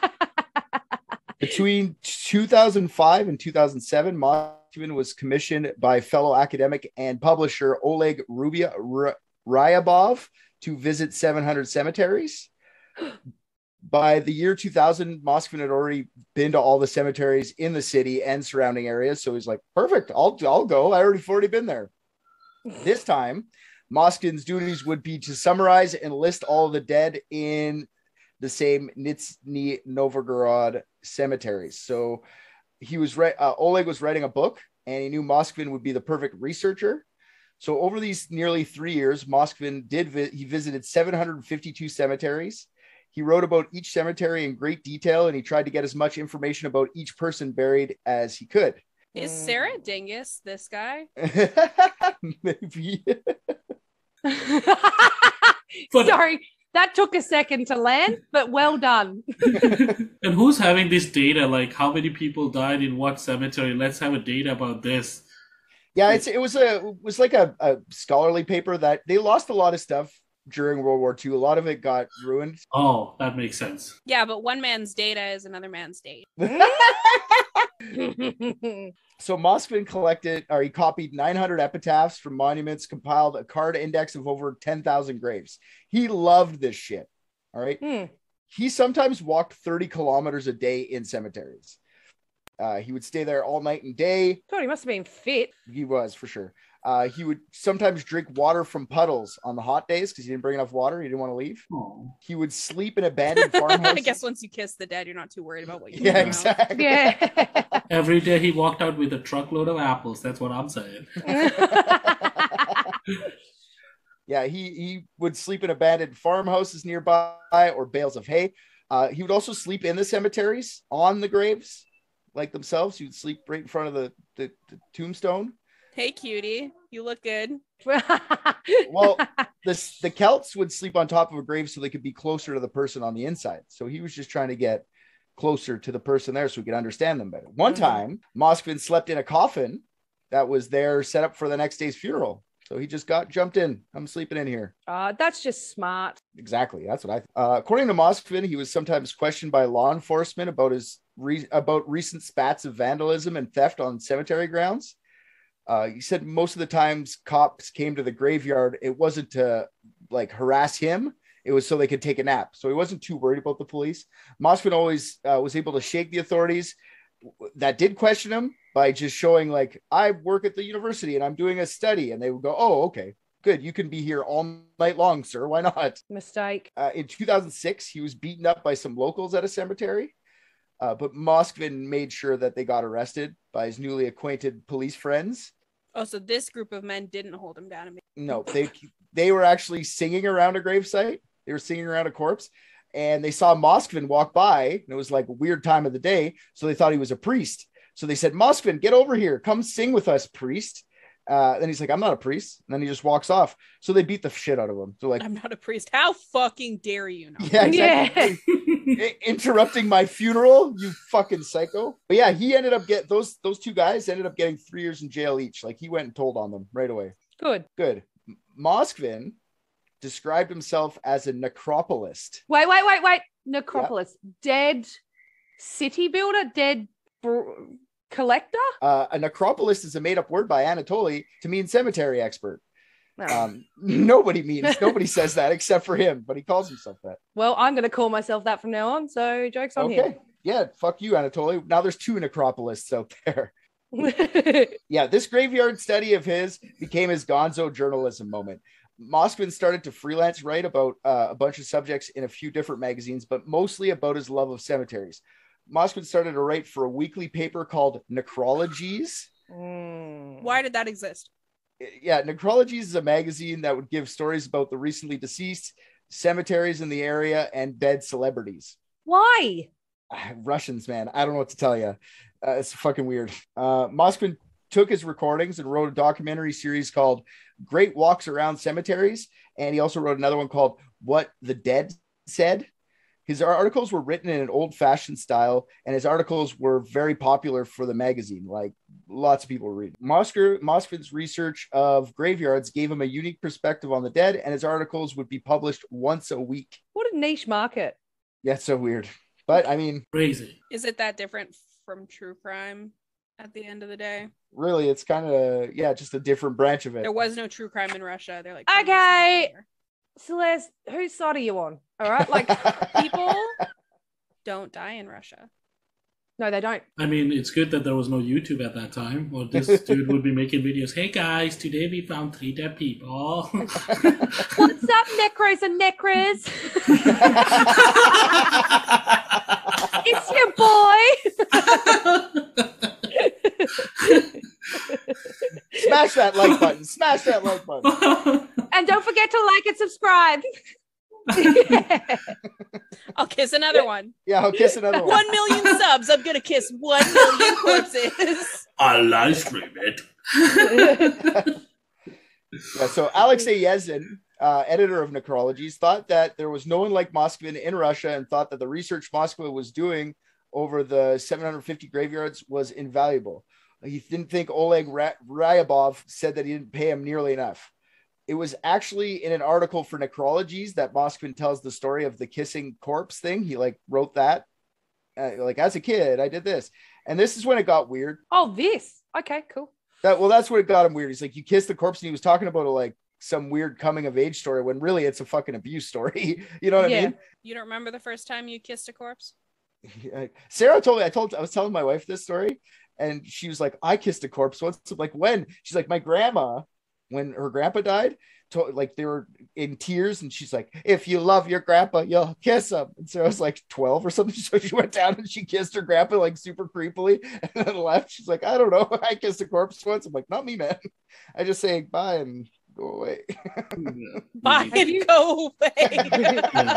Between 2005 and 2007, Moskvin was commissioned by fellow academic and publisher Oleg Ryabov to visit 700 cemeteries. By the year 2000, Moskvin had already been to all the cemeteries in the city and surrounding areas. So he's like, perfect, I'll go. I've already been there. This time, Moskvin's duties would be to summarize and list all of the dead in the same Nizhny Novgorod cemeteries. So he was Oleg was writing a book, and he knew Moskvin would be the perfect researcher. So over these nearly 3 years, Moskvin he visited 752 cemeteries. He wrote about each cemetery in great detail, and he tried to get as much information about each person buried as he could. Is Sarah Dingus this guy? Maybe. But- Sorry, that took a second to land, but well done. And who's having this data? Like, how many people died in what cemetery? Let's have a data about this. Yeah, it was like a scholarly paper that they lost a lot of stuff during World War II. A lot of it got ruined. Oh, that makes sense. Yeah, but one man's data is another man's data. So Moskvin he copied 900 epitaphs from monuments, compiled a card index of over 10,000 graves. He loved this shit. All right. He sometimes walked 30 kilometers a day in cemeteries. He would stay there all night and day. God, he must have been fit. He was, for sure. He would sometimes drink water from puddles on the hot days because he didn't bring enough water. He didn't want to leave. Oh. He would sleep in abandoned farmhouses. I guess once you kiss the dead, you're not too worried about what you Yeah, do. exactly. Yeah. Every day he walked out with a truckload of apples. That's what I'm saying. Yeah, he would sleep in abandoned farmhouses nearby or bales of hay. He would also sleep in the cemeteries on the graves, like themselves. He would sleep right in front of the tombstone. Hey, cutie, you look good. Well, the Celts would sleep on top of a grave so they could be closer to the person on the inside. So he was just trying to get closer to the person there so we could understand them better. One time, Moskvin slept in a coffin that was there set up for the next day's funeral. So he just jumped in. I'm sleeping in here. That's just smart. Exactly. That's what according to Moskvin, he was sometimes questioned by law enforcement about about recent spats of vandalism and theft on cemetery grounds. He said most of the times cops came to the graveyard, it wasn't to like harass him. It was so they could take a nap. So he wasn't too worried about the police. Moskvin always was able to shake the authorities that did question him by just showing like, I work at the university and I'm doing a study. And they would go, oh, okay, good. You can be here all night long, sir. Why not? Mistake. In 2006, he was beaten up by some locals at a cemetery. But Moskvin made sure that they got arrested by his newly acquainted police friends. Oh, so this group of men didn't hold him down. No, they were actually singing around a gravesite. They were singing around a corpse, and they saw Moskvin walk by, and it was like a weird time of the day, so they thought he was a priest. So they said, Moskvin, get over here. Come sing with us, priest. Then he's like, I'm not a priest. And then he just walks off. So they beat the shit out of him. So like, I'm not a priest. How fucking dare you know? yeah, exactly. Interrupting my funeral, you fucking psycho. But yeah, he ended up those two guys ended up getting 3 years in jail each. Like he went and told on them right away. Good. Moskvin described himself as a necropolist. Wait. Necropolis. Yep. Dead city builder? Dead collector? A necropolist is a made-up word by Anatoly to mean cemetery expert. No. Nobody says that except for him, but he calls himself that. Well, I'm going to call myself that from now on, so joke's on him. Yeah, fuck you, Anatoly. Now there's 2 necropolists out there. Yeah, this graveyard study of his became his gonzo journalism moment. Moskvin started to freelance write about a bunch of subjects in a few different magazines, but mostly about his love of cemeteries. Moskvin started to write for a weekly paper called Necrologies. Why did that exist? Yeah, Necrologies is a magazine that would give stories about the recently deceased, cemeteries in the area, and dead celebrities. Why? Russians, man. I don't know what to tell you. It's fucking weird. Moskvin took his recordings and wrote a documentary series called Great Walks Around Cemeteries. And he also wrote another one called What the Dead Said. His articles were written in an old-fashioned style, and his articles were very popular for the magazine. Like, lots of people were reading. Moskvin's research of graveyards gave him a unique perspective on the dead, and his articles would be published once a week. What a niche market. Yeah, it's so weird. But, I mean... Crazy. Is it that different from true crime at the end of the day? Really, it's kind of, just a different branch of it. There was no true crime in Russia. They're like... Okay. Celeste, whose side are you on? All right, like people don't die in Russia. No, they don't. I mean, it's good that there was no YouTube at that time, or this dude would be making videos. Hey guys, today we found 3 dead people. What's up, necros and necros? It's your boy. Smash that like button. Smash that like button. And don't forget to like and subscribe. I'll kiss another one. Yeah, I'll kiss another one. 1 million subs. I'm gonna kiss 1 million corpses. I'll live stream it. Yeah, so Alexei Yezin, editor of Necrologies, thought that there was no one like Moskvin in Russia and thought that the research Moskvin was doing over the 750 graveyards was invaluable. He didn't think Oleg Ryabov said that he didn't pay him nearly enough. It was actually in an article for Necrologies that Moskvin tells the story of the kissing corpse thing. He wrote that. As a kid, I did this. And this is when it got weird. Oh, this. Okay, cool. That's what it got him weird. He's like, you kissed the corpse, and he was talking about some weird coming of age story when really it's a fucking abuse story. You know what I mean? You don't remember the first time you kissed a corpse? Sarah told me, I was telling my wife this story, and she was like, I kissed a corpse once. I'm like, when? She's like, my grandma, when her grandpa died, like they were in tears, and she's like, if you love your grandpa, you'll kiss him. And so I was like 12 or something. So she went down and she kissed her grandpa like super creepily and then left. She's like, I don't know. I kissed a corpse once. I'm like, not me, man. I just say bye and go away. Bye and go away.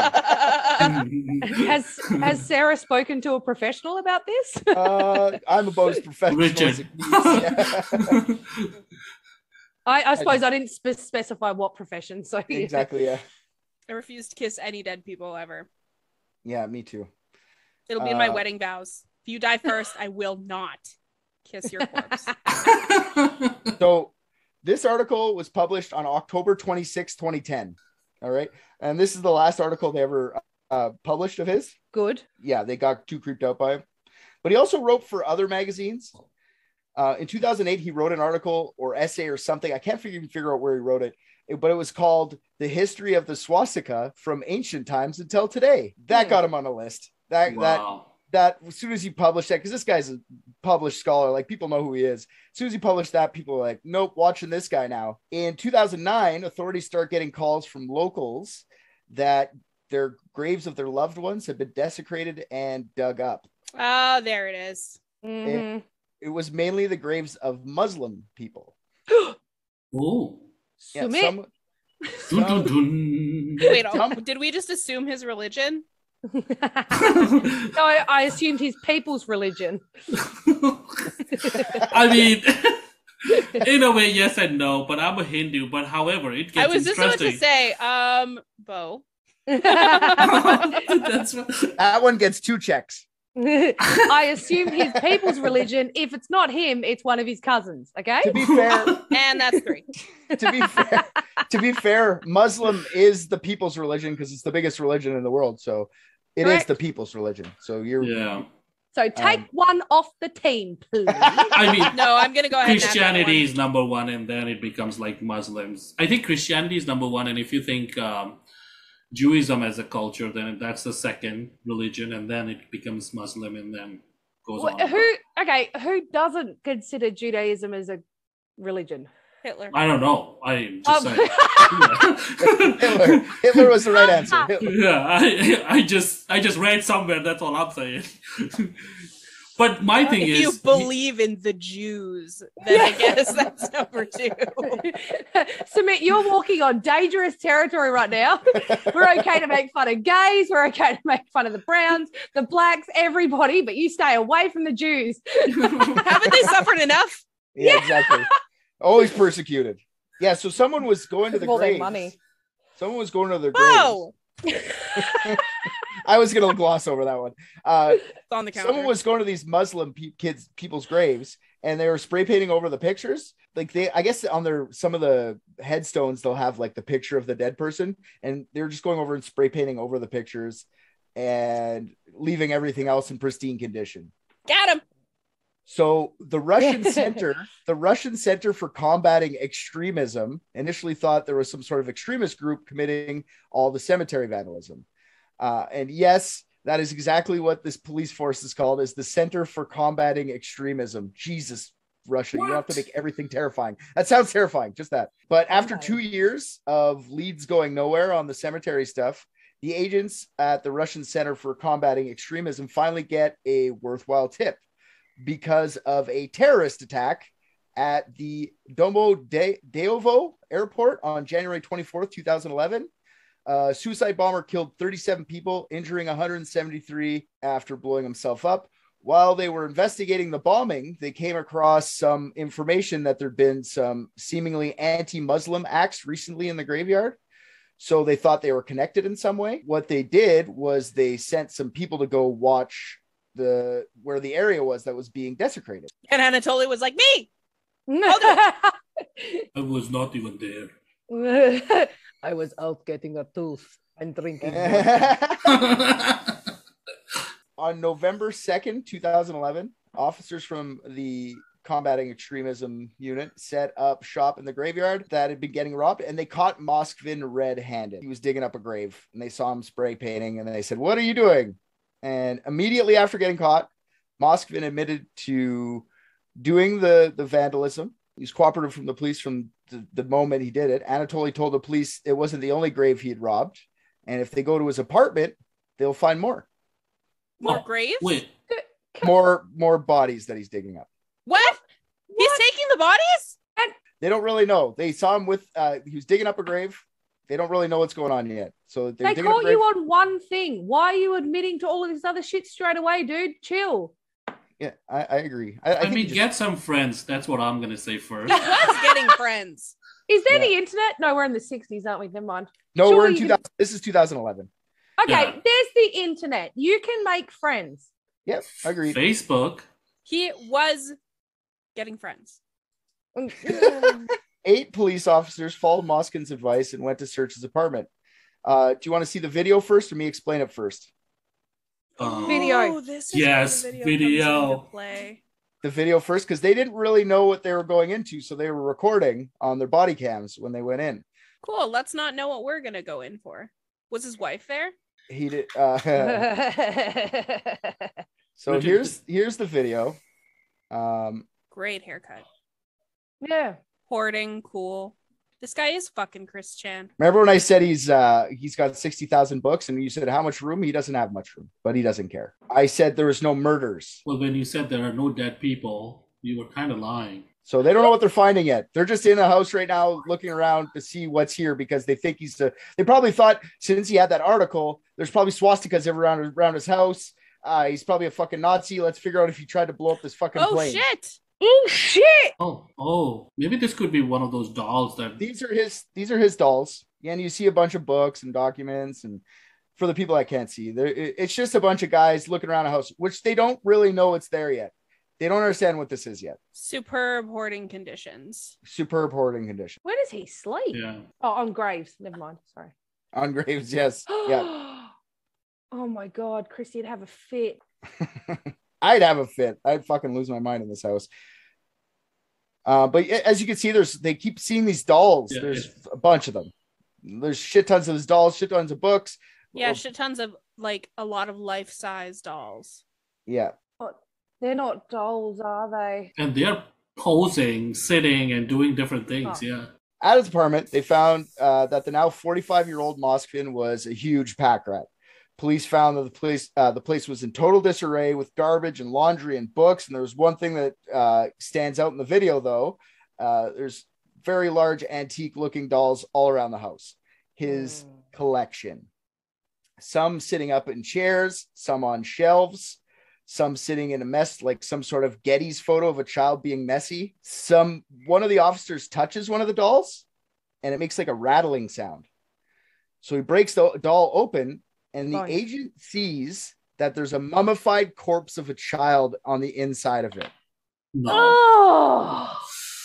Has Sarah spoken to a professional about this? I'm about as professional Richard. as it gets. Yeah. I suppose I didn't specify what profession. So Exactly. Yeah. I refuse to kiss any dead people ever. Yeah. Me too. It'll be in my wedding vows. If you die first, I will not kiss your corpse. So this article was published on October 26, 2010. All right. And this is the last article they ever published of his. Good. Yeah, they got too creeped out by him. But he also wrote for other magazines. In 2008, he wrote an article or essay or something. I can't even figure out where he wrote it, but it was called The History of the Swastika from Ancient Times Until Today. That got him on a list. That as soon as he published that, because this guy's a published scholar, like people know who he is. As soon as he published that, people were like, nope, watching this guy now. In 2009, authorities start getting calls from locals that their graves of their loved ones have been desecrated and dug up. Oh, there it is. Mhm. It was mainly the graves of Muslim people. Oh. Yeah, Sumit. Dun, dun, dun. Wait, did we just assume his religion? No, I assumed his people's religion. I mean, in a way, yes and no, but I'm a Hindu. But however, it gets I was just about to interesting. say, Bo. That's what, That one gets 2 checks. I assume his people's religion. If it's not him, it's one of his cousins. Okay. To be fair, And that's 3. to be fair, Muslim is the people's religion because it's the biggest religion in the world. So it is Correct. the people's religion. So you're yeah. So take one off the team, please. I mean, No, I'm going to go ahead and add that Christianity one. is number one, and then it becomes like Muslims. I think Christianity is number one, and if you think Judaism as a culture, then that's the second religion, and then it becomes Muslim, and then goes on. Who doesn't consider Judaism as a religion? Hitler. I don't know. I just saying. Hitler was the right answer. Yeah, I just read somewhere. That's all I'm saying. But my thing If is, you believe in the Jews, then I guess that's number 2. Sumit, you're walking on dangerous territory right now. We're okay to make fun of gays. We're okay to make fun of the browns, the blacks, everybody, but you stay away from the Jews. Haven't they suffered enough? Yeah, exactly. Always persecuted. Yeah, so someone was going to the All their graves. money. Someone was going to their Whoa! graves. I was going to gloss over that one. It's on the counter. Someone was going to these Muslim people's graves, and they were spray painting over the pictures. Like I guess on some of the headstones, they'll have like the picture of the dead person, and they're just going over and spray painting over the pictures and leaving everything else in pristine condition. Got him. So the Russian Center for Combating Extremism initially thought there was some sort of extremist group committing all the cemetery vandalism. And yes, that is exactly what this police force is called, is the Center for Combating Extremism. Jesus, Russia, you have to make everything terrifying. That sounds terrifying, just that. But after 2 years of leads going nowhere on the cemetery stuff, the agents at the Russian Center for Combating Extremism finally get a worthwhile tip because of a terrorist attack at the Domodedovo airport on January 24th, 2011. Suicide bomber killed 37 people, injuring 173 after blowing himself up. While they were investigating the bombing, they came across some information that there'd been some seemingly anti-Muslim acts recently in the graveyard. So they thought they were connected in some way. What they did was they sent some people to go watch where the area was that was being desecrated. And Anatoly was like, me! I was not even there. I was out getting a tooth and drinking. On November 2nd, 2011, officers from the Combating Extremism unit set up shop in the graveyard that had been getting robbed, and they caught Moskvin red-handed. He was digging up a grave, and they saw him spray painting, and they said, "What are you doing?" And immediately after getting caught, Moskvin admitted to doing the vandalism. He's cooperative from the police from the moment he did it. Anatoly told the police it wasn't the only grave he had robbed. And if they go to his apartment, they'll find more. More Oh, graves? Wait, More bodies that he's digging up. What? He's taking the bodies? They don't really know. They saw him with he was digging up a grave. They don't really know what's going on yet. So They caught you on one thing. Why are you admitting to all of this other shit straight away, dude? Chill. Yeah, I agree. I mean, get some friends. That's what I'm gonna say first. He was getting friends. Is there the internet? No, we're in the 60s, aren't we? Never mind. No, Surely we're in you 2000. This is 2011. Okay, Yeah. there's the internet. You can make friends. Yep, agreed. Facebook. He was getting friends. 8 police officers followed Moskvin's advice and went to search his apartment. Do you want to see the video first, or me explain it first? Video. Oh, this is Yes, where the video. comes into play. The video first, because they didn't really know what they were going into, so they were recording on their body cams when they went in. Cool. Let's not know what we're gonna go in for. Was his wife there? He did. So Richard, here's the video. Great haircut. Yeah. Hoarding, cool. This guy is fucking Chris Chan. Remember when I said he's got 60,000 books, and you said how much room? He doesn't have much room, but he doesn't care. I said there was no murders, Well, when you said there are no dead people, you were kind of lying. so they don't know what they're finding yet. They're just in a house right now, looking around to see what's here because they think They probably thought since he had that article, there's probably swastikas around his house. He's probably a fucking Nazi. Let's figure out if he tried to blow up this fucking Oh plane. shit! Oh shit! Oh, maybe this could be one of those dolls that. These are his dolls. Yeah, and you see a bunch of books and documents, and for the people that can't see, it's just a bunch of guys looking around a house, which they don't really know it's there yet. They don't understand what this is yet. Superb hoarding conditions. Superb hoarding condition. Where does he sleep? Yeah. Oh, on graves. Never mind. Sorry. On graves, yes. Yeah. Oh my god, Chrissy, you'd have a fit. I'd have a fit. I'd fucking lose my mind in this house. But as you can see, they keep seeing these dolls. Yeah, There's a bunch of them. There's shit tons of these dolls, shit tons of books. Yeah, shit tons of like a lot of life-size dolls. Yeah. They're not dolls, are they? And they're posing, sitting, and doing different things. Oh. Yeah. At his apartment, they found that the now 45-year-old Moskvin was a huge pack rat. Police found that the place was in total disarray with garbage and laundry and books. And there was one thing that stands out in the video, though. There's very large antique-looking dolls all around the house. His collection. Some sitting up in chairs, some on shelves, some sitting in a mess, like some sort of Getty's photo of a child being messy. One of the officers touches one of the dolls, and it makes like a rattling sound. So he breaks the doll open, and the agent sees that there's a mummified corpse of a child on the inside of it. No. Oh,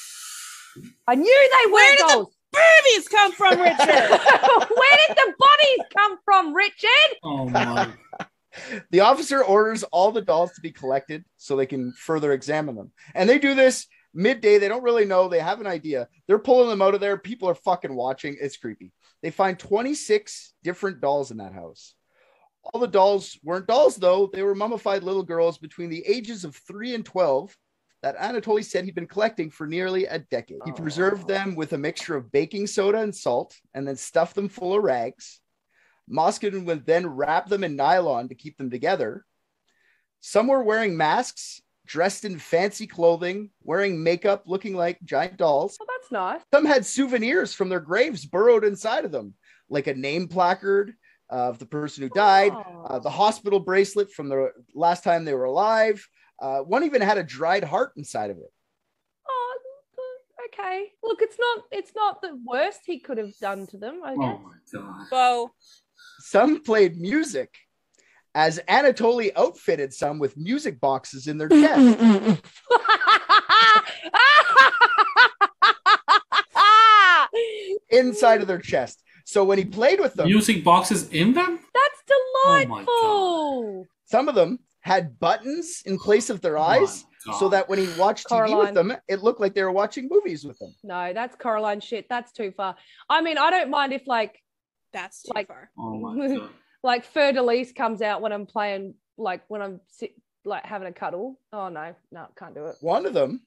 I knew they Where were did dolls. Babies come from, Richard. Where did the bodies come from, Richard? Oh my. The officer orders all the dolls to be collected so they can further examine them. And they do this midday. They don't really know. They have an idea. They're pulling them out of there. People are fucking watching. It's creepy. They find 26 different dolls in that house. All the dolls weren't dolls, though. They were mummified little girls between the ages of 3 and 12 that Anatoly said he'd been collecting for nearly a decade. He preserved them with a mixture of baking soda and salt and then stuffed them full of rags. Moskvin would then wrap them in nylon to keep them together. Some were wearing masks, dressed in fancy clothing, wearing makeup, looking like giant dolls. Well, that's nice. Some had souvenirs from their graves burrowed inside of them, like a name placard of the person who died, the hospital bracelet from the last time they were alive. One even had a dried heart inside of it. Oh, okay. Look, it's not the worst he could have done to them, I guess. Oh my god. Whoa. Some played music, as Anatoly outfitted some with music boxes in their chest. Inside of their chest. So when he played with them, Music boxes in them? That's my delightful. some of them had buttons in place of their eyes, God. so that when he watched TV Coraline. with them, it looked like they were watching movies with them. No, that's Coraline shit. That's too far. I mean, I don't mind if That's too Like- far. Oh my god. like Fleur de Lis comes out when I'm playing like when I'm like having a cuddle. Oh no, can't do it. One of them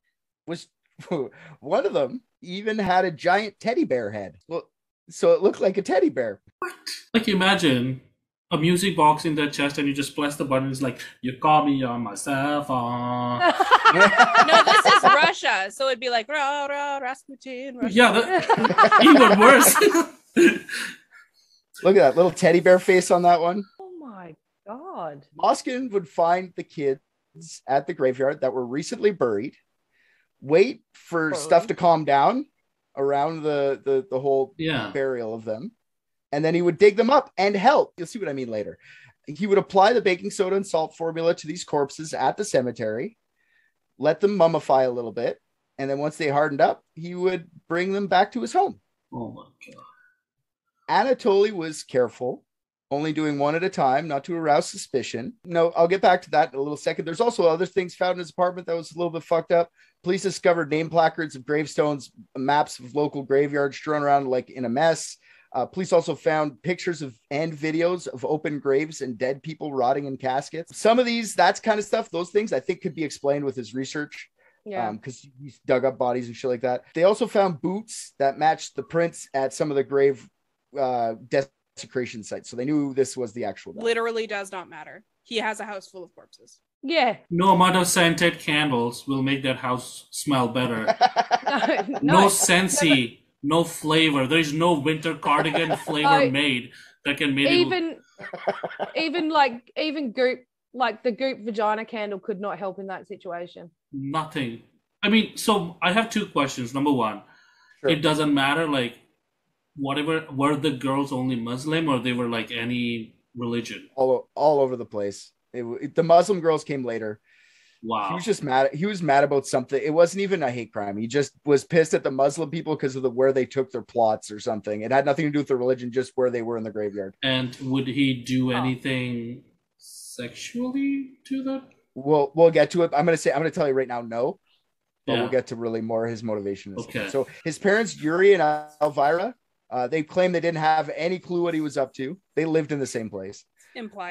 even had a giant teddy bear head. Well, so it looked like a teddy bear. Like imagine a music box in their chest and you just press the button. It's like, you call me on my cell phone. No, this is Russia, so it'd be like rah, rah, Rasputin. Russia. Yeah, even worse. Look at that little teddy bear face on that one. Oh my God. Moskvin would find the kids at the graveyard that were recently buried, wait for stuff to calm down around the whole burial of them, and then he would dig them up and help. You'll see what I mean later. He would apply the baking soda and salt formula to these corpses at the cemetery, let them mummify a little bit, and then once they hardened up, he would bring them back to his home. Oh my God. Anatoly was careful, only doing one at a time, not to arouse suspicion. No, I'll get back to that in a little second. There's also other things found in his apartment that was a little bit fucked up. Police discovered name placards of gravestones, maps of local graveyards strewn around like in a mess. Police also found pictures of and videos of open graves and dead people rotting in caskets. Some of these, that's kind of stuff, those things I think could be explained with his research. Yeah. Because he's dug up bodies and shit like that. They also found boots that matched the prints at some of the grave desecration sites, so they knew this was the actual guy. Literally does not matter. He has a house full of corpses. Yeah. No amount of scented candles will make that house smell better. No scentsy, no flavor. There's no winter cardigan flavor made that can make even goop, like the goop vagina candle could not help in that situation. Nothing. I mean, so I have two questions. Number one, it doesn't matter, like, whatever, were the girls only Muslim or they were like any religion? All over the place. The Muslim girls came later. Wow. He was just mad. He was mad about something. It wasn't even a hate crime. He just was pissed at the Muslim people because of where they took their plots or something. It had nothing to do with the religion, just where they were in the graveyard. And would he do anything sexually to that? We'll get to it. I'm going to tell you right now, no. But we'll get to really more his motivation. Okay. So his parents, Yuri and Elvira, they claim they didn't have any clue what he was up to. They lived in the same place. Implied.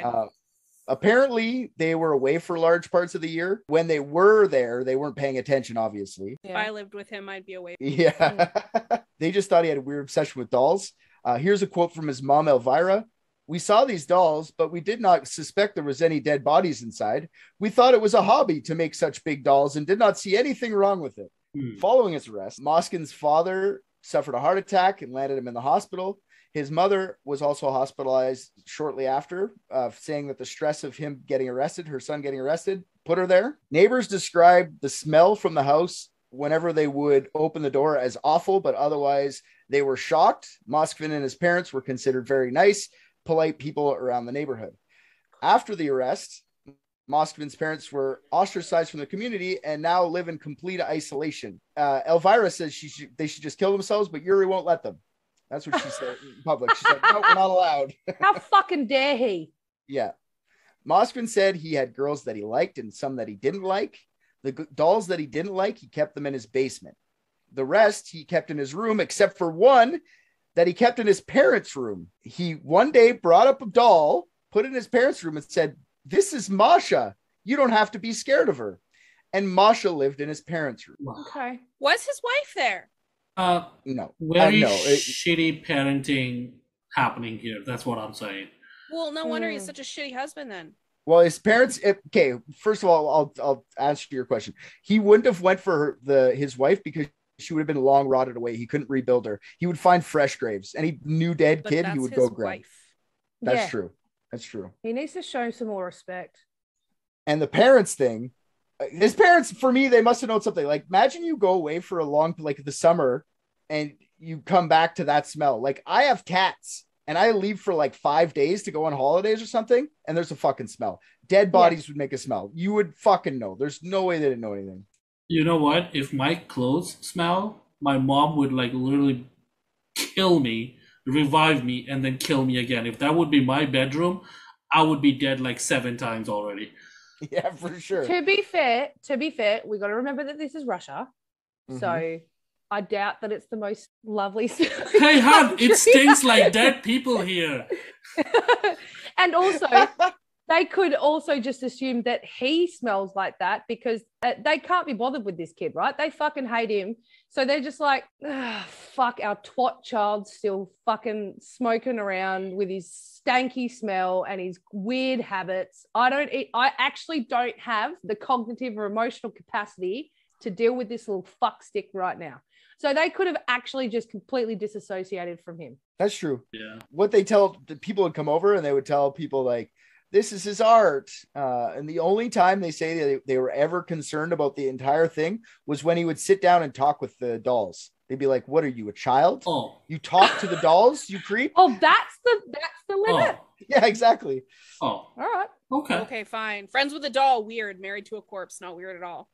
Apparently, they were away for large parts of the year. When they were there, they weren't paying attention, obviously. If I lived with him, I'd be away. Yeah. They just thought he had a weird obsession with dolls. Here's a quote from his mom, Elvira. "We saw these dolls, but we did not suspect there was any dead bodies inside. We thought it was a hobby to make such big dolls and did not see anything wrong with it." Following his arrest, Moskvin's father suffered a heart attack and landed him in the hospital. His mother was also hospitalized shortly after, saying that the stress of him getting arrested, her son getting arrested, put her there. Neighbors described the smell from the house whenever they would open the door as awful, but otherwise they were shocked. Moskvin and his parents were considered very nice, polite people around the neighborhood. After the arrest, Moskvin's parents were ostracized from the community and now live in complete isolation. Elvira says they should just kill themselves, but Yuri won't let them. That's what she said in public. She said, "No, we're not allowed." How fucking dare he? Yeah. Moskvin said he had girls that he liked and some that he didn't like. The dolls that he didn't like, he kept them in his basement. The rest he kept in his room, except for one that he kept in his parents' room. He one day brought up a doll, put it in his parents' room and said, "This is Masha. You don't have to be scared of her." And Masha lived in his parents' room. Okay. Was his wife there? No. Very shitty parenting happening here. That's what I'm saying. Well, no wonder he's such a shitty husband then. Well, his parents. Okay, first of all, I'll answer your question. He wouldn't have went for his wife because she would have been long rotted away. He couldn't rebuild her. He would find fresh graves. Any new dead kid, he would go grab. That's true. That's true. He needs to show some more respect. And the parents thing. His parents, for me, they must have known something. Like, imagine you go away for a long, like the summer, and you come back to that smell. Like, I have cats, and I leave for like 5 days to go on holidays or something, and there's a fucking smell. Dead bodies would make a smell. You would fucking know. There's no way they didn't know anything. You know what? If my clothes smell, my mom would like literally kill me, revive me, and then kill me again. If that would be my bedroom, I would be dead like 7 times already. Yeah, for sure. To be fair, we got to remember that this is Russia, so I doubt that it's the most lovely. Hey, hon, it stinks like dead people here. And also, they could also just assume that he smells like that because they can't be bothered with this kid, right? They fucking hate him. So they're just like, fuck, our twat child's still fucking smoking around with his stanky smell and his weird habits. I actually don't have the cognitive or emotional capacity to deal with this little fuck stick right now. So they could have actually just completely disassociated from him. That's true. Yeah. What they tell the people would come over and they would tell people like, this is his art. And the only time they say they were ever concerned about the entire thing was when he would sit down and talk with the dolls. They'd be like, what are you, a child? Oh. You talk to the dolls, you creep? Oh, that's the limit. Yeah, exactly. Oh. All right. Okay. Okay, fine. Friends with a doll, weird. Married to a corpse, not weird at all.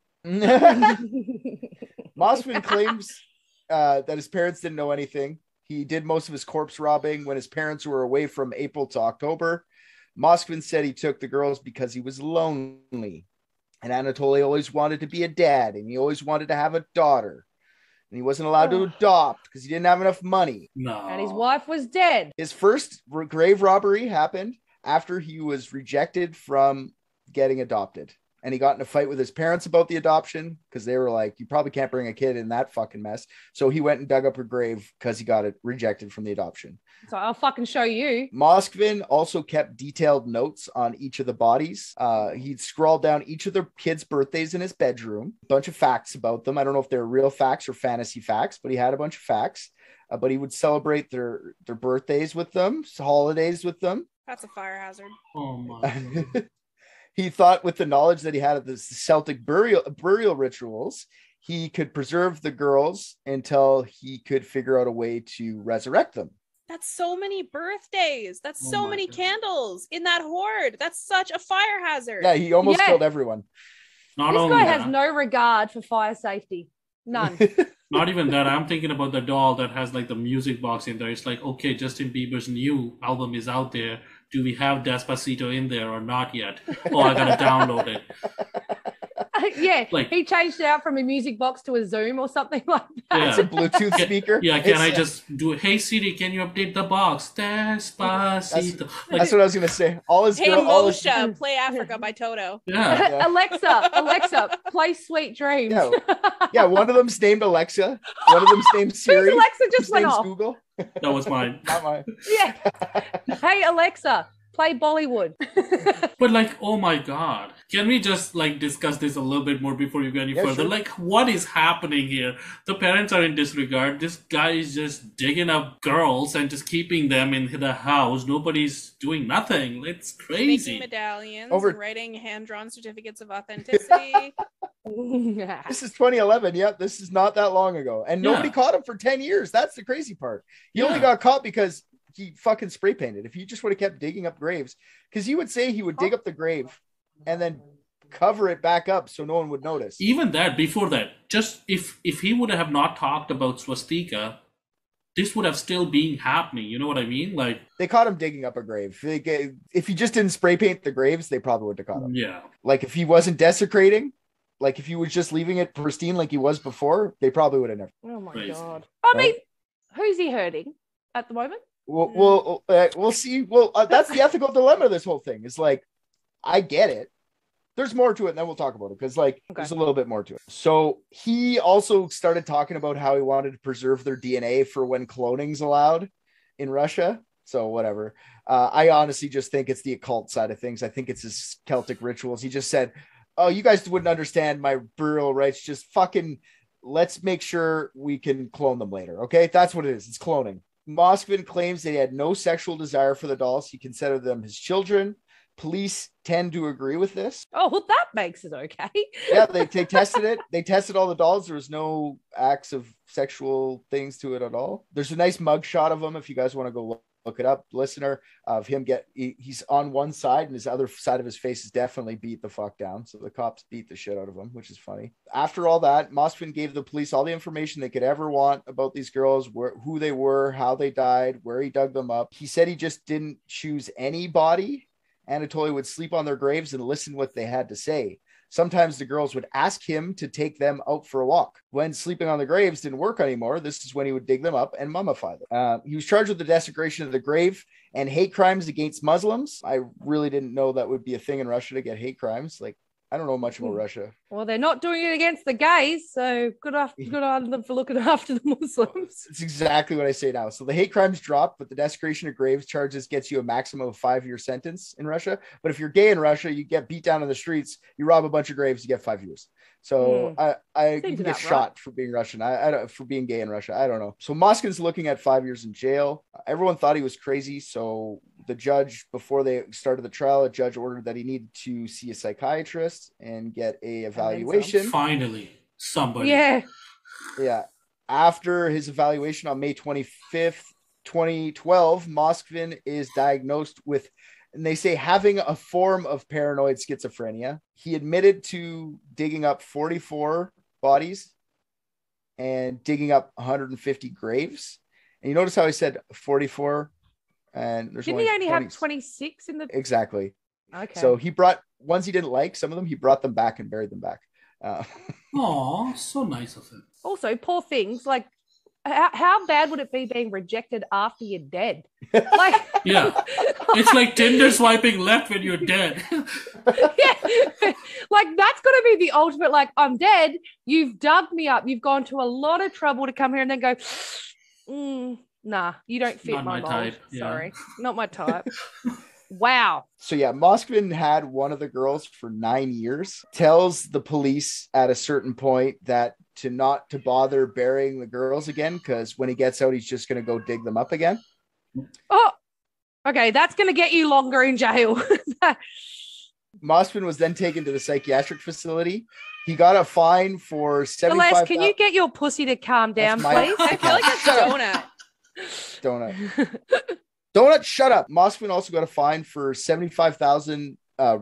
Moskvin claims that his parents didn't know anything. He did most of his corpse robbing when his parents were away from April to October. Moskvin said he took the girls because he was lonely. And Anatoly always wanted to be a dad, and he always wanted to have a daughter. And he wasn't allowed to adopt because he didn't have enough money. No. And his wife was dead. His first grave robbery happened after he was rejected from getting adopted. And he got in a fight with his parents about the adoption because they were like, you probably can't bring a kid in that fucking mess. So he went and dug up her grave because he got it rejected from the adoption. So I'll fucking show you. Moskvin also kept detailed notes on each of the bodies. He'd scrawled down each of the kids' birthdays in his bedroom, a bunch of facts about them. I don't know if they're real facts or fantasy facts, but he had a bunch of facts. But he would celebrate their birthdays with them, holidays with them. That's a fire hazard. Oh my God. He thought with the knowledge that he had of the Celtic burial rituals, he could preserve the girls until he could figure out a way to resurrect them. That's so many birthdays. That's Oh so my many God. candles in that hoard. That's such a fire hazard. Yeah, he almost Yeah. killed everyone. Not This only guy that, has no regard for fire safety. None. not even that. I'm thinking about the doll that has like the music box in there. It's like, okay, Justin Bieber's new album is out there. Do we have Despacito in there or not yet? Oh, I gotta download it. Yeah, Like- he changed it out from a music box to a Zoom or something like that. Yeah. It's a Bluetooth speaker. Yeah, can I It's- just do, hey Siri, can you update the box? Despacito. Like, That's what I was gonna say. All his Hey all his- Moshe, play Africa by Toto. yeah. Yeah. Alexa, play Sweet Dreams. Yeah. Yeah, one of them's named Alexa. One of them's named Siri. Alexa just Whose went name's off. Google. That was mine. Not mine. Yeah. Hey Alexa, play Bollywood. But like, oh my God. Can we just like discuss this a little bit more before you go any Yeah, further? sure. Like, what is happening here? The parents are in disregard. This guy is just digging up girls and just keeping them in the house. Nobody's doing nothing. It's Making crazy. medallions Over- and writing hand-drawn certificates of authenticity. This is 2011. Yep, this is not that long ago. And nobody Yeah. caught him for 10 years. That's the crazy part. He only Yeah. got caught because he fucking spray painted. If he just would have kept digging up graves, because he would say he would dig up the grave and then cover it back up so no one would notice. Even that, before that, just if he would have not talked about swastika, this would have still been happening. You know what I mean? Like, They caught him digging up a grave. If he just didn't spray paint the graves, they probably would have caught him. yeah. Like if he wasn't desecrating, like if he was just leaving it pristine like he was before, they probably would have never. Oh my Crazy. God. I mean, who's he hurting at the moment? We'll see. Well, that's the ethical dilemma of this whole thing. Is like, I get it. There's more to it, and then we'll talk about it because, like, there's a little bit more to it. So he also started talking about how he wanted to preserve their DNA for when cloning's allowed in Russia. So whatever. I honestly just think it's the occult side of things. I think it's his Celtic rituals. He just said, "Oh, you guys wouldn't understand my burial rites. Just fucking let's make sure we can clone them later." Okay, that's what it is. It's cloning. Moskvin claims that he had no sexual desire for the dolls. He considered them his children. Police tend to agree with this. Oh, well, that makes it okay. Yeah, they tested it. They tested all the dolls. There was no acts of sexual things to it at all. There's a nice mug shot of him if you guys want to go look it up, listener, of him he's on one side and his other side of his face is definitely beat the fuck down. So the cops beat the shit out of him, which is funny. After all that, Moskvin gave the police all the information they could ever want about these girls, who they were, how they died, where he dug them up. He said he just didn't choose any body. Anatoly would sleep on their graves and listen what they had to say. Sometimes the girls would ask him to take them out for a walk. When sleeping on the graves didn't work anymore, this is when he would dig them up and mummify them. He was charged with the desecration of the grave and hate crimes against Muslims. I really didn't know that would be a thing in Russia to get hate crimes. Like, I don't know much about Russia. Well, they're not doing it against the gays, so good on them for looking after the Muslims. It's exactly what I say now. So the hate crimes dropped, but the desecration of graves charges gets you a maximum of 5-year sentence in Russia. But if you're gay in Russia, you get beat down in the streets, you rob a bunch of graves, you get 5 years. So I can get shot for being Russian. I don't for being gay in Russia. I don't know. So Moskvin's looking at 5 years in jail. Everyone thought he was crazy. So the judge, before they started the trial, a judge ordered that he needed to see a psychiatrist and get a evaluation. Finally, somebody. Yeah. After his evaluation on May 25th, 2012, Moskvin is diagnosed with, and they say, having a form of paranoid schizophrenia. He admitted to digging up 44 bodies and digging up 150 graves. And you notice how he said 44? And there's Didn't he only have 26 in the... Exactly. Okay. So he brought, ones he didn't like, some of them, he brought them back and buried them back. Aw, so nice of him. Also, poor things, like, how bad would it be being rejected after you're dead? Like, yeah, it's like Tinder swiping left when you're dead. Yeah, like that's got to be the ultimate. Like, I'm dead. You've dug me up. You've gone to a lot of trouble to come here and then go, nah, you don't fit Not my my mold. type, yeah. Sorry, not my type. Wow. So yeah, Moskvin had one of the girls for 9 years. Tells the police at a certain point that not to bother burying the girls again, because when he gets out, he's just going to go dig them up again. Oh, okay. That's going to get you longer in jail. Moskvin was then taken to the psychiatric facility. He got a fine for 75. Celeste, can you get your pussy to calm down, please? I feel like that's donut. Donut, shut up. Moskvin also got a fine for 75,000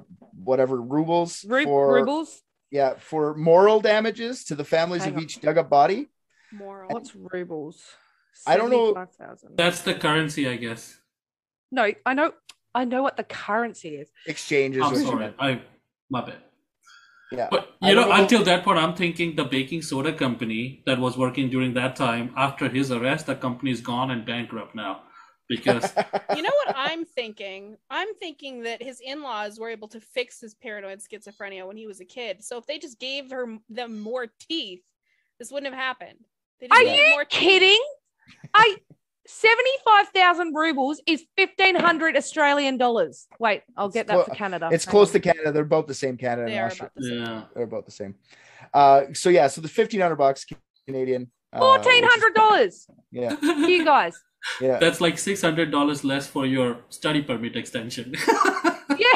rubles. Rubles? Yeah, for moral damages to the families of each dug up body. Moral. What's rubles? I don't know. 75,000. That's the currency, I guess. No, I know what the currency is. Exchanges. I'm sorry. My bad. Yeah. But, until that point, I'm thinking the baking soda company that was working during that time, after his arrest, the company is gone and bankrupt now. Because you know what I'm thinking? I'm thinking that his in-laws were able to fix his paranoid schizophrenia when he was a kid. So if they just gave them more teeth, this wouldn't have happened. Are you kidding? 75,000 rubles is 1,500 Australian dollars. Wait, I'll get that for Canada. It's close to Canada. They're both the same. Canada and Australia. Yeah. They're about the same. So the $1,500 Canadian. $1,400. Yeah. You guys. Yeah. That's like $600 less for your study permit extension. Yeah.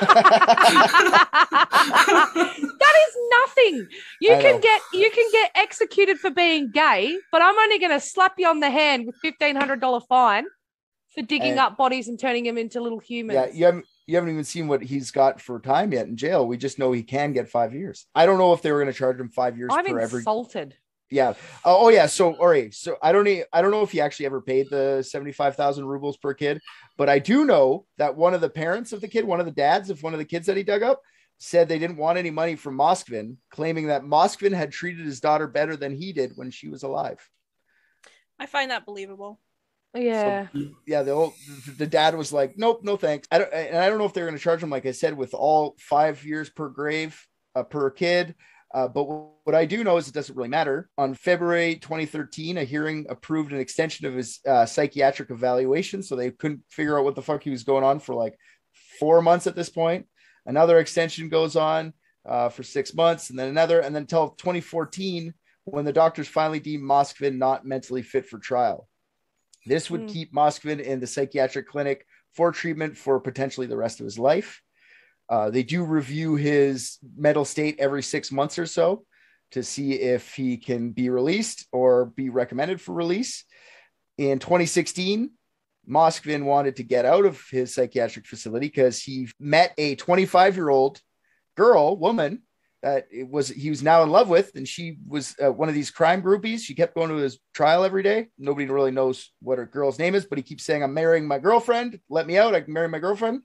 That is nothing. You can get executed for being gay, but I'm only going to slap you on the hand with $1,500 fine for digging up bodies and turning them into little humans. Yeah, you haven't even seen what he's got for time yet in jail. We just know he can get 5 years. I don't know if they were going to charge him 5 years I'm for every. insulted. Yeah. Oh yeah. So all right. So I don't know if he actually ever paid the 75,000 rubles per kid, but I do know that one of the parents of the kid, one of the dads of one of the kids that he dug up, said they didn't want any money from Moskvin, claiming that Moskvin had treated his daughter better than he did when she was alive. I find that believable. Yeah. So, yeah. The dad was like, nope, no thanks. I don't know if they're going to charge him, like I said, with all 5 years per grave per kid. But what I do know is it doesn't really matter. On February 2013, a hearing approved an extension of his psychiatric evaluation. So they couldn't figure out what the fuck he was going on for like 4 months at this point. Another extension goes on for 6 months, and then another, and then until 2014, when the doctors finally deemed Moskvin not mentally fit for trial. This would keep Moskvin in the psychiatric clinic for treatment for potentially the rest of his life. They do review his mental state every 6 months or so to see if he can be released or be recommended for release. In 2016, Moskvin wanted to get out of his psychiatric facility because he met a 25-year-old woman that he was now in love with, and she was one of these crime groupies. She kept going to his trial every day. Nobody really knows what her girl's name is, but he keeps saying, "I'm marrying my girlfriend. Let me out. I can marry my girlfriend."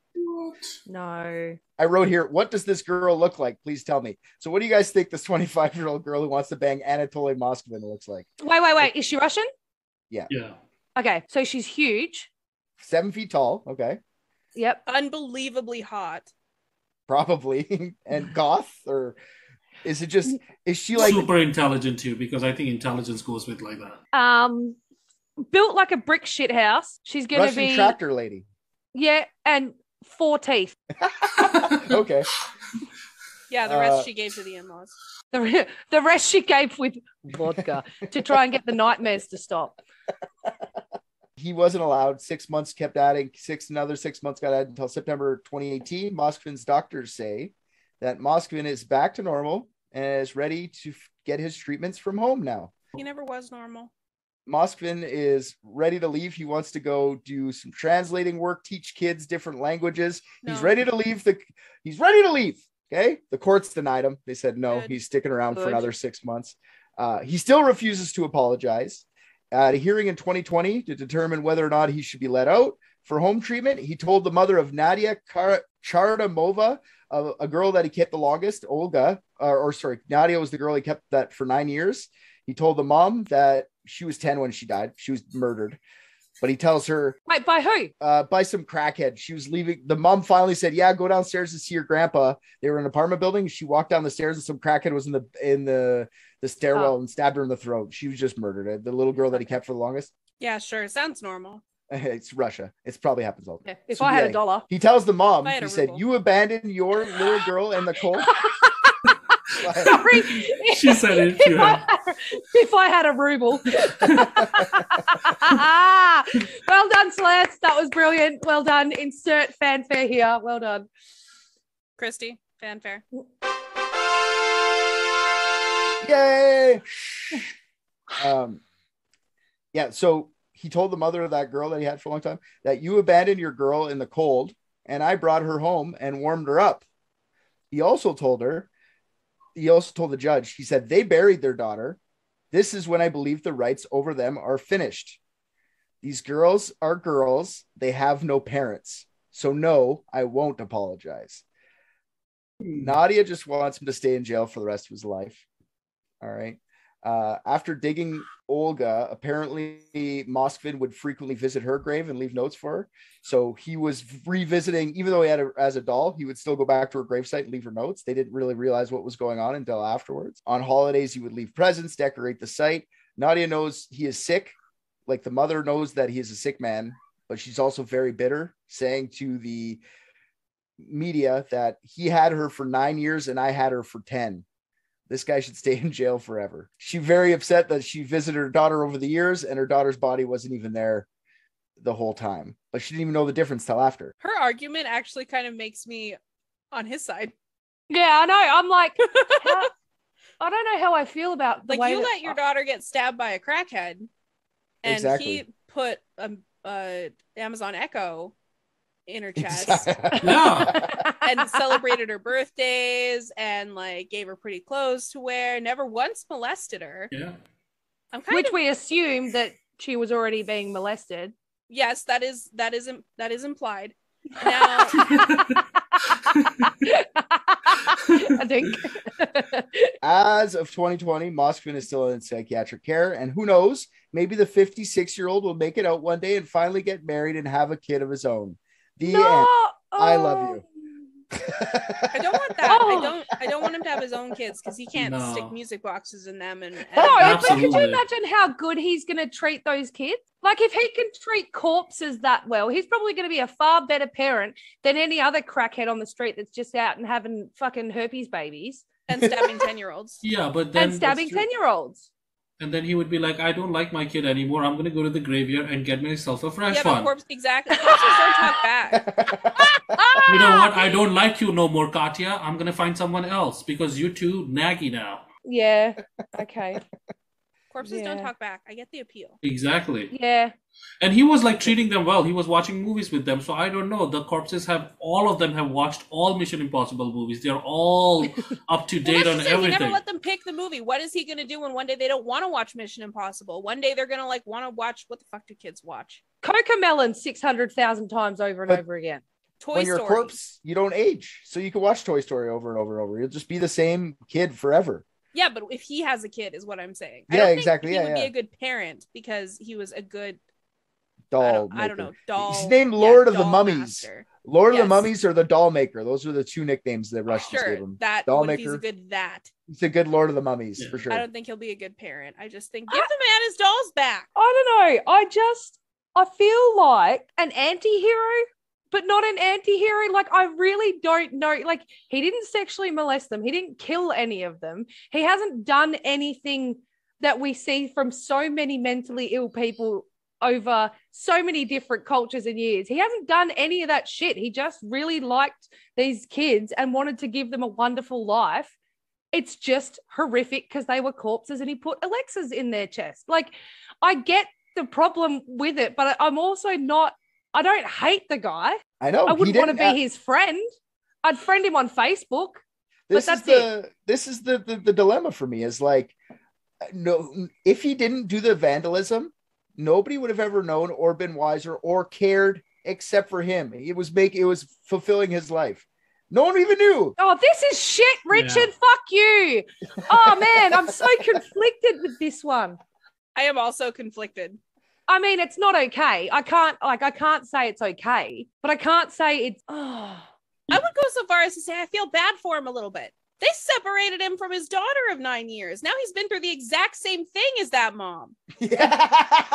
No. I wrote here, what does this girl look like? Please tell me. So what do you guys think this 25-year-old girl who wants to bang Anatoly Moskvin looks like? Wait. Is she Russian? Yeah. Okay, so she's huge. 7 feet tall. Okay. Yep. Unbelievably hot. Probably. And goth, or is it just, is she like super intelligent too? Because I think intelligence goes with like that. Built like a brick shit house. She's gonna Russian be tractor lady? Yeah, and 4 teeth. Okay. Yeah, the rest she gave to the in-laws. The rest she gave with vodka to try and get the nightmares to stop. He wasn't allowed. 6 months kept adding. Another 6 months got added until September 2018. Moskvin's doctors say that Moskvin is back to normal and is ready to get his treatments from home now. He never was normal. Moskvin is ready to leave. He wants to go do some translating work, teach kids different languages. No. He's ready to leave. He's ready to leave. Okay. The courts denied him. They said, no, Good. he's sticking around for Good. another 6 months. He still refuses to apologize. At a hearing in 2020 to determine whether or not he should be let out for home treatment, he told the mother of Nadia Chardamova, a girl that he kept the longest, Olga, Nadia was the girl he kept that for 9 years. He told the mom that she was 10 when she died. She was murdered. But he tells her... Wait, by who? By some crackhead. She was leaving. The mom finally said, yeah, go downstairs to see your grandpa. They were in an apartment building. She walked down the stairs and some crackhead was in the stairwell and stabbed her in the throat. She was just murdered. The little girl that he kept for the longest. Yeah, sure. Sounds normal. It's Russia. It probably happens all the time. Yeah, if I had $1. He tells the mom, If I had he a said, ruble. you abandoned your little girl in the cold. Sorry. She said it to him. If I had a ruble. Well done, Celeste. That was brilliant. Well done. Insert fanfare here. Well done. Christy, fanfare. Yay! Yeah, so he told the mother of that girl that he had for a long time that you abandoned your girl in the cold and I brought her home and warmed her up. He also told the judge, he said, they buried their daughter. This is when I believe the rights over them are finished. These girls are girls. They have no parents. So no, I won't apologize. Nadia just wants him to stay in jail for the rest of his life. All right. After digging Olga, apparently Moskvin would frequently visit her grave and leave notes for her. So he was revisiting, even though he had her as a doll, he would still go back to her gravesite and leave her notes. They didn't really realize what was going on until afterwards. On holidays, he would leave presents, decorate the site. Nadia knows he is sick. Like the mother knows that he is a sick man, but she's also very bitter, saying to the media that he had her for 9 years and I had her for 10. This guy should stay in jail forever. She's very upset that she visited her daughter over the years and her daughter's body wasn't even there the whole time, but she didn't even know the difference till after. Her argument actually kind of makes me on his side. Yeah, I know. I'm like, I don't know how I feel about the Like, way you that- let your daughter get stabbed by a crackhead, and Exactly. he put Amazon Echo in her chest Yeah. and celebrated her birthdays and like gave her pretty clothes to wear. Never once molested her. Yeah. I'm kind which of we assume that she was already being molested. yes, that is implied. Now, I think. As of 2020, Moskvin is still in psychiatric care, and who knows, maybe the 56-year-old will make it out one day and finally get married and have a kid of his own. The No! end. I love you. I don't want that. Oh. I don't want him to have his own kids because he can't No. stick music boxes in them and No, but could you Absolutely. imagine how good he's going to treat those kids? Like, if he can treat corpses that well, he's probably going to be a far better parent than any other crackhead on the street that's just out and having fucking herpes babies and stabbing 10-year-olds. Yeah, but then and stabbing true. 10-year-olds. and then he would be like, I don't like my kid anymore. I'm gonna go to the graveyard and get myself a fresh Yeah, but one. exactly. Corpses don't talk back. You know what? I don't like you no more, Katya. I'm gonna find someone else because you're too naggy now. Yeah. Okay. Corpses don't Yeah. talk back. I get the appeal. Exactly. Yeah. And he was like treating them well. He was watching movies with them. So I don't know. The corpses all of them have watched all Mission Impossible movies. They're all up to Well, date that's on the thing. He everything. never let them pick the movie. What is he going to do when one day they don't want to watch Mission Impossible? One day they're going to want to watch, what the fuck do kids watch? Coca Melon 600,000 times over and But- over again. Toy when you're a Story. corpse, you don't age. So you can watch Toy Story over and over and over. You'll just be the same kid forever. Yeah, but if he has a kid, is what I'm saying. I Yeah, don't think exactly. He Yeah, would be yeah. a good parent because he was a good Doll I don't maker. know, doll. He's named yeah, Lord of the doll Mummies. master. Lord of the Yes. Mummies or the Doll Maker. Those were the two nicknames that Russians gave Sure, him. that Doll what if he's a Maker. good that? He's a good Lord of the Mummies Yeah. for sure. I don't think he'll be a good parent. I just think give the man his dolls back. I don't know. I feel like an anti-hero, but not an anti-hero. Like, I really don't know. Like, he didn't sexually molest them. He didn't kill any of them. He hasn't done anything that we see from so many mentally ill people over so many different cultures and years. He hasn't done any of that shit. He just really liked these kids and wanted to give them a wonderful life. It's just horrific because they were corpses and he put Alexas in their chest. Like, I get the problem with it, but I'm also not, I don't hate the guy. I know. I he wouldn't want to didn't be his friend. I'd friend him on Facebook. this But is that's this is the dilemma for me is like, no, if he didn't do the vandalism, nobody would have ever known or been wiser or cared except for him. It was fulfilling his life. No one even knew. Oh, this is shit, Richard. Yeah. Fuck you. Oh man, I'm so conflicted with this one. I am also conflicted. I mean, it's not okay. I can't say it's okay, but I can't say it's I would go so far as to say I feel bad for him a little bit. They separated him from his daughter of 9 years. Now he's been through the exact same thing as that mom. Yeah.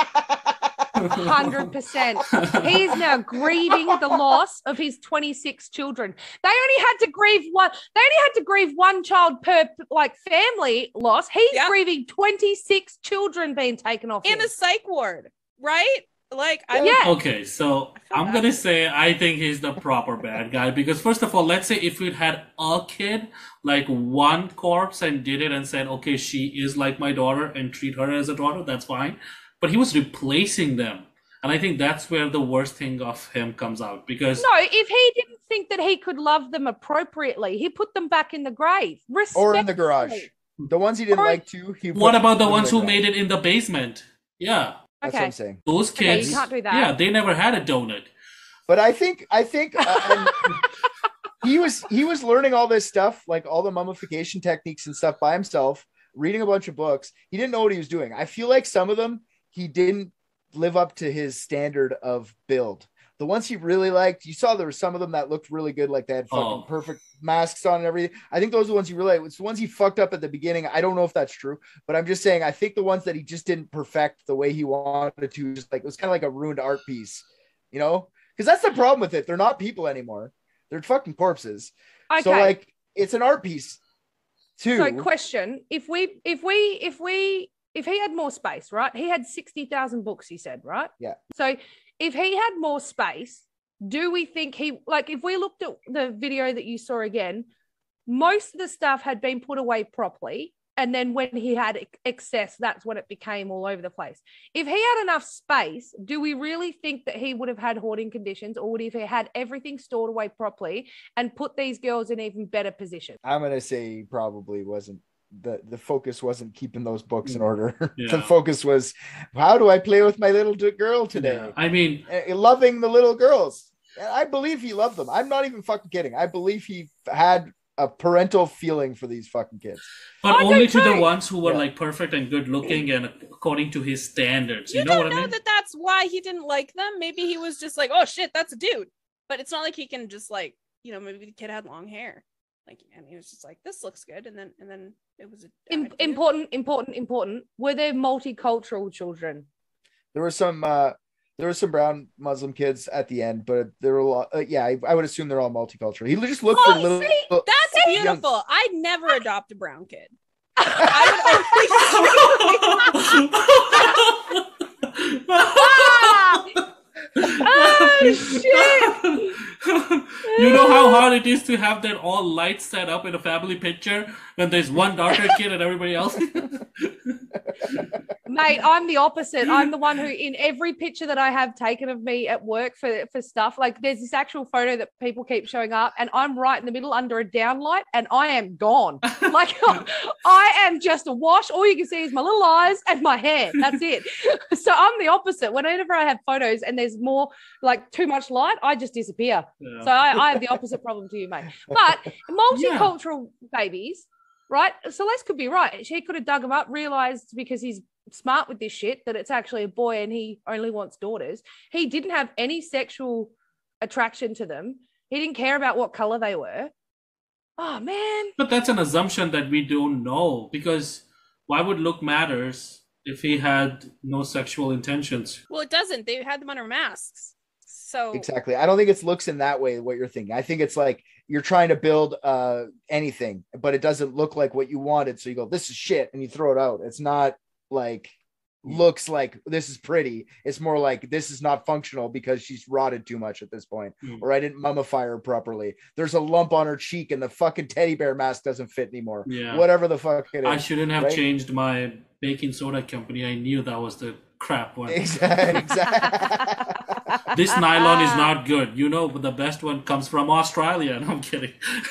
100%. He is now grieving the loss of his 26 children. They only had to grieve one. They only had to grieve one child per like family loss. He's Yep. grieving 26 children being taken off In him. a psych ward, right? Like, I Yeah. Okay, so I'm bad. gonna say I think he's the proper bad guy because first of all, let's say if we'd had a kid, like one corpse and did it and said, okay, she is like my daughter and treat her as a daughter, that's fine. But he was replacing them. And I think that's where the worst thing of him comes out because No, if he didn't think that he could love them appropriately, he put them back in the grave. Or in the garage. Respectfully. The ones he didn't Or- like to. what about the ones who made it in the basement? Yeah. That's Okay. what I'm saying. Those Okay, kids, you can't do that. yeah, they never had a donut. But I think and he was learning all this stuff, like all the mummification techniques and stuff by himself, reading a bunch of books. He didn't know what he was doing. I feel like some of them he didn't live up to his standard of build. The ones he really liked, you saw there were some of them that looked really good, like they had fucking perfect masks on and everything. I think those are the ones he really liked. It's the ones he fucked up at the beginning. I don't know if that's true, but I'm just saying I think the ones that he just didn't perfect the way he wanted to, just like it was kind of like a ruined art piece, you know? Because that's the problem with it. They're not people anymore. They're fucking corpses. Okay. So like it's an art piece too. So, question: if he had more space, right? He had 60,000 books. He said, right? Yeah. So, if he had more space, do we think he like? If we looked at the video that you saw again, most of the stuff had been put away properly, and then when he had excess, that's when it became all over the place. If he had enough space, do we really think that he would have had hoarding conditions, or would he have had everything stored away properly and put these girls in even better position? I'm gonna say he probably wasn't. The focus wasn't keeping those books in order. Yeah. The focus was, how do I play with my little girl today? Yeah. I mean, Loving the little girls. And I believe he loved them. I'm not even fucking kidding. I believe he had a parental feeling for these fucking kids. but I only do to the too. ones who were Yeah. like perfect and good looking and according to his standards. you You know don't what I know mean? that that's why he didn't like them. Maybe he was just like, oh shit, that's a dude. But it's not like he can just like, maybe the kid had long hair. Like, and he was just like, this looks good. And then it was a dude. Important. Were there multicultural children? There were some brown Muslim kids at the end, but there were a lot. I would assume they're all multicultural. He just looked for little. That's young- beautiful. I'd never adopt a brown kid. Oh shit! You know how hard it is to have that all lights set up in a family picture when there's one darker kid and everybody else? Mate, I'm the opposite. I'm the one who, in every picture that I have taken of me at work for stuff, like there's this actual photo that people keep showing up, and I'm right in the middle under a downlight, and I am gone. Like I am just a wash. All you can see is my little eyes and my hair. That's it. So I'm the opposite. Whenever I have photos and there's more, like too much light, I just disappear. Yeah. So I have the opposite problem to you, mate. But multicultural babies, right? Celeste could be right. She could have dug him up, realized because he's smart with this shit that it's actually a boy and he only wants daughters. He didn't have any sexual attraction to them. He didn't care about what color they were. Oh, man. But that's an assumption that we don't know, because why would look matters if he had no sexual intentions? Well, it doesn't. They had them under masks. So Exactly. I don't think it's looks in that way, what you're thinking. I think it's like you're trying to build anything, but it doesn't look like what you wanted. So you go, this is shit, and you throw it out. It's not like looks like this is pretty. It's more like this is not functional because she's rotted too much at this point, or I didn't mummify her properly. There's a lump on her cheek and the fucking teddy bear mask doesn't fit anymore. Yeah. Whatever the fuck it is. I shouldn't have right? changed my baking soda company. I knew that was the crap one. Exactly. This nylon is not good. You know, but the best one comes from Australia. No, I'm kidding.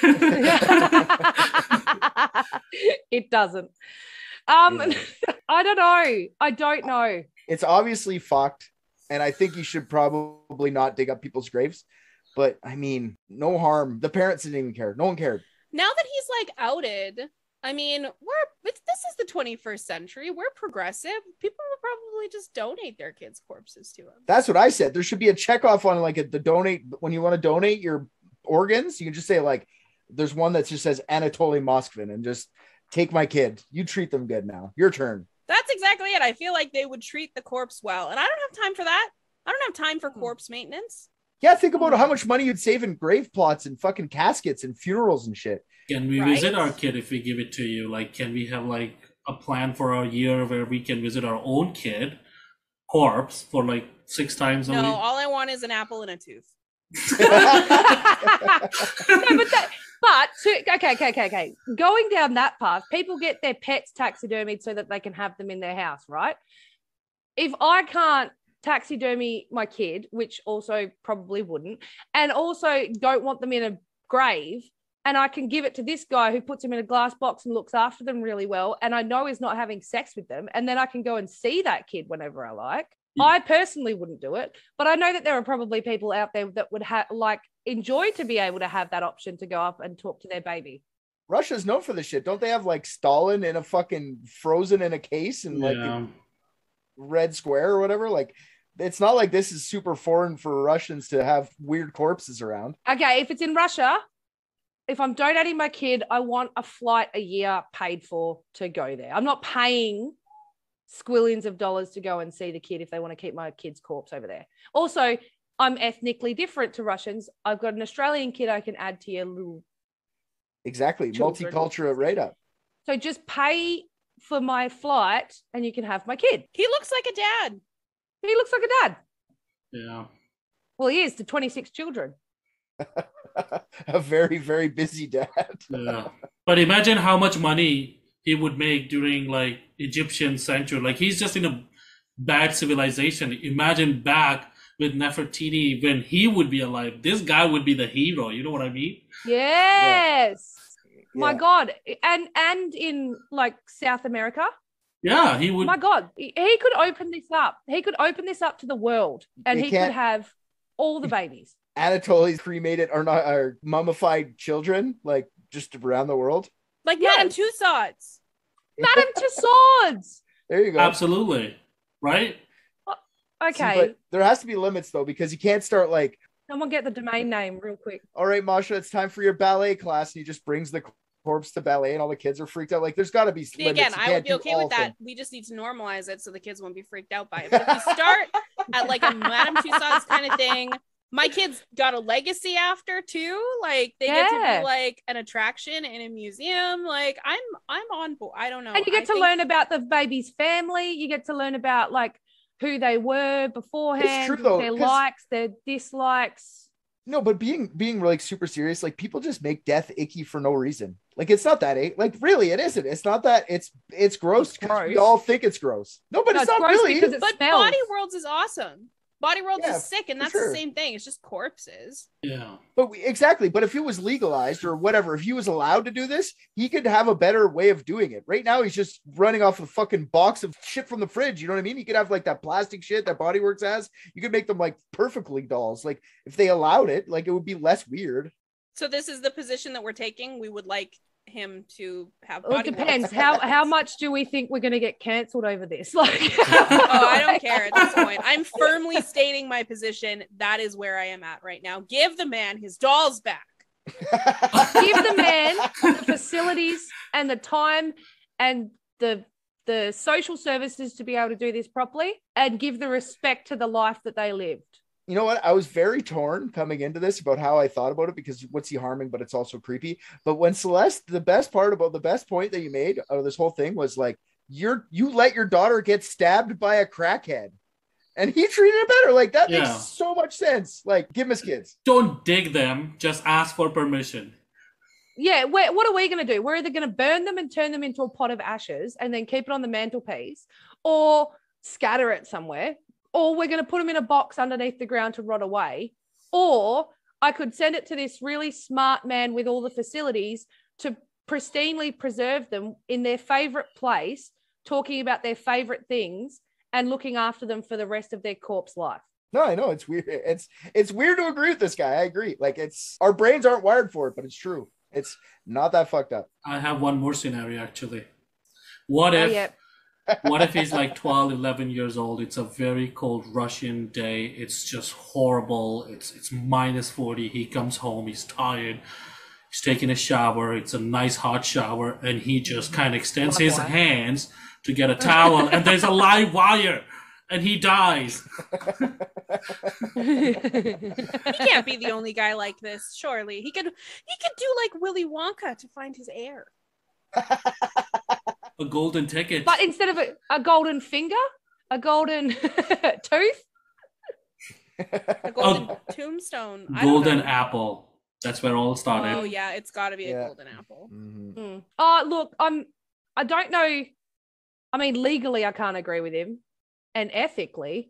It doesn't. Yeah. I don't know. It's obviously fucked, and I think you should probably not dig up people's graves. But I mean, no harm. The parents didn't even care. No one cared. now that he's like outed, I mean, this is the 21st century. We're progressive. People will probably just donate their kids' corpses to him. That's what I said. There should be a checkoff on like the donate when you want to donate your organs. You can just say like, there's one that just says Anatoly Moskvin, and just take my kid. You treat them good now. Your turn. That's exactly it. I feel like they would treat the corpse well, and I don't have time for that. I don't have time for corpse maintenance. Yeah, think about how much money you'd save in grave plots and fucking caskets and funerals and shit. Can we Right? visit our kid if we give it to you? Like, can we have like a plan for a year where we can visit our own kid corpse for like 6 times a No, week? all I want is an apple and a tooth. Okay. Going down that path, people get their pets taxidermied so that they can have them in their house, right? If I can't taxidermy my kid, which also probably wouldn't, and also don't want them in a grave, and I can give it to this guy who puts them in a glass box and looks after them really well, and I know he's not having sex with them, and then I can go and see that kid whenever I like. I personally wouldn't do it, but I know that there are probably people out there that would enjoy to be able to have that option to go up and talk to their baby. Russia's known for this shit. Don't they have like Stalin in a fucking frozen in a case and like Yeah. the Red Square or whatever? Like, it's not like this is super foreign for Russians to have weird corpses around. Okay, if it's in Russia, if I'm donating my kid, I want a flight a year paid for to go there. I'm not paying squillions of dollars to go and see the kid if they want to keep my kid's corpse over there. Also, I'm ethnically different to Russians. I've got an Australian kid I can add to your little. Exactly. Children. Multicultural right up. So just pay for my flight and you can have my kid. He looks like a dad. He looks like a dad. Yeah. Well, he is to 26 children. A very, very busy dad. Yeah. But imagine how much money he would make during like Egyptian century. Like, he's just in a bad civilization. Imagine back with Nefertiti when he would be alive. This guy would be the hero. You know what I mean? Yes. My Yeah. God. And in like South America. Yeah, he would. My God. He could open this up. He could open this up to the world and You he can't- could have all the babies. Anatoly's cremated or not, or mummified children, like just around the world. Like Yes. Madame Tussauds. Madame Tussauds. There you go. Absolutely. Right? Okay. See, but there has to be limits though, because you can't start like, Someone get the domain name real quick. all right, Masha, it's time for your ballet class. And he just brings the corpse to ballet and all the kids are freaked out. Like, there's got to be See, limits. again, You I can't would be do okay all with that. things. We just need to normalize it so the kids won't be freaked out by it. But if you start at like a Madame Tussauds kind of thing, my kids got a legacy after too. Like, they get to Yeah. be like an attraction in a museum. Like, I'm on board. I don't know. And you get I to think- learn about the baby's family. You get to learn about like who they were beforehand, true, though, their 'cause- likes, their dislikes. No, but being like super serious, like people just make death icky for no reason. Like, it's not that like, really, it isn't. It's not that. It's gross. It's gross. We all think it's gross. No, but No, it's it's not gross really. because it But smells. Body Worlds is awesome. Body Worlds Yeah, is sick, and for that's sure. the same thing. It's just corpses. Yeah. But exactly. But if it was legalized or whatever, if he was allowed to do this, he could have a better way of doing it. Right now, he's just running off a fucking box of shit from the fridge. You know what I mean? He could have like that plastic shit that Bodyworks has. You could make them like perfectly dolls. Like, if they allowed it, like, it would be less weird. So this is the position that we're taking. We would like him to have Well, it Body depends. Worlds. How much do we think we're going to get cancelled over this? Like, Oh, I don't care at this point. I'm firmly stating my position. That is where I am at right now. Give the man his dolls back. Give the man the facilities and the time and the social services to be able to do this properly, and give the respect to the life that they lived. You know what? I was very torn coming into this about how I thought about it, because what's he harming, but it's also creepy. But when Celeste, the best point that you made out of this whole thing was like, you let your daughter get stabbed by a crackhead, and he treated her better. Like, that Yeah. makes so much sense. Like, give him his kids. Don't dig them. Just ask for permission. Yeah, what are we going to do? We're either going to burn them and turn them into a pot of ashes and then keep it on the mantelpiece, or scatter it somewhere, or we're going to put them in a box underneath the ground to rot away, or I could send it to this really smart man with all the facilities to pristinely preserve them in their favorite place, talking about their favorite things and looking after them for the rest of their corpse life. No, I know it's weird. It's weird to agree with this guy. I agree. Like, our brains aren't wired for it, but it's true. It's not that fucked up. I have one more scenario, actually. What if... yeah. What if he's like 12, 11 years old? It's a very cold Russian day. It's just horrible. It's minus 40. He comes home. He's tired. He's taking a shower. It's a nice hot shower. And he just kind of extends his hands to get a towel. And there's a live wire. And he dies. He can't be the only guy like this, surely. He could do like Willy Wonka to find his heir. A golden ticket. But instead of a golden finger, a golden tooth. A golden tombstone. I don't Golden know. apple. That's where all started. Oh yeah, it's got to be Yeah. a golden apple. Mhm. Oh, look, I don't know. I mean, legally, I can't agree with him, and ethically,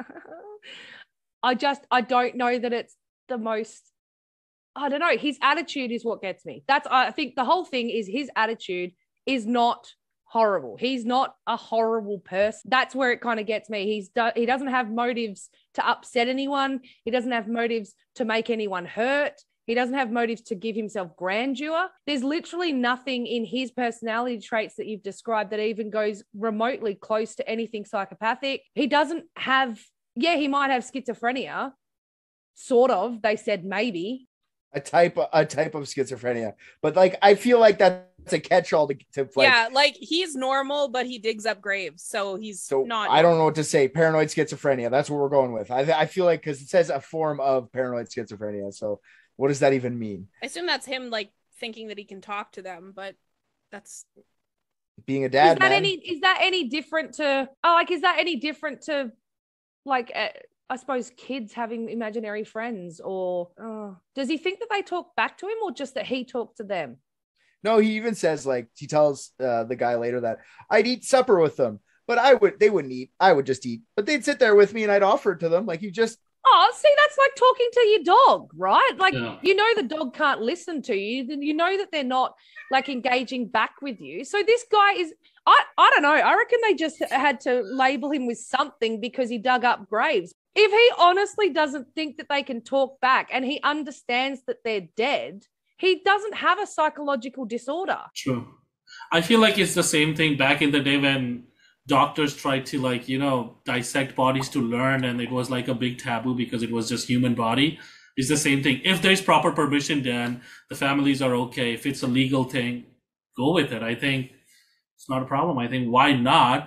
I don't know that it's the most. I don't know. His attitude is what gets me. I think the whole thing is his attitude is not horrible. He's not a horrible person. That's where it kind of gets me. He doesn't have motives to upset anyone. He doesn't have motives to make anyone hurt. He doesn't have motives to give himself grandeur. There's literally nothing in his personality traits that you've described that even goes remotely close to anything psychopathic. He doesn't have, he might have schizophrenia. Sort of. They said maybe. A type of schizophrenia, but like, I feel like that's a catch-all to like. Yeah, like he's normal, but he digs up graves, so he's So not. I don't know what to say. Paranoid schizophrenia. That's what we're going with. I feel like, because it says a form of paranoid schizophrenia. So what does that even mean? I assume that's him, like thinking that he can talk to them, but that's Being a dad, Is that man. any different to? Is that any different to, like? I suppose kids having imaginary friends, or does he think that they talk back to him, or just that he talks to them? No, he even says, like, he tells the guy later that I'd eat supper with them, but they wouldn't eat. I would just eat, but they'd sit there with me and I'd offer it to them. Like, you just. Oh, see, that's like talking to your dog, right? Like, Yeah. you know, the dog can't listen to you. You know that they're not like engaging back with you. So this guy is, I don't know. I reckon they just had to label him with something because he dug up graves. If he honestly doesn't think that they can talk back and he understands that they're dead, he doesn't have a psychological disorder. True. I feel like it's the same thing back in the day when doctors tried to, like, dissect bodies to learn, and it was like a big taboo because it was just human body. It's the same thing. If there's proper permission, then the families are okay. If it's a legal thing, go with it. I think it's not a problem. I think, why not?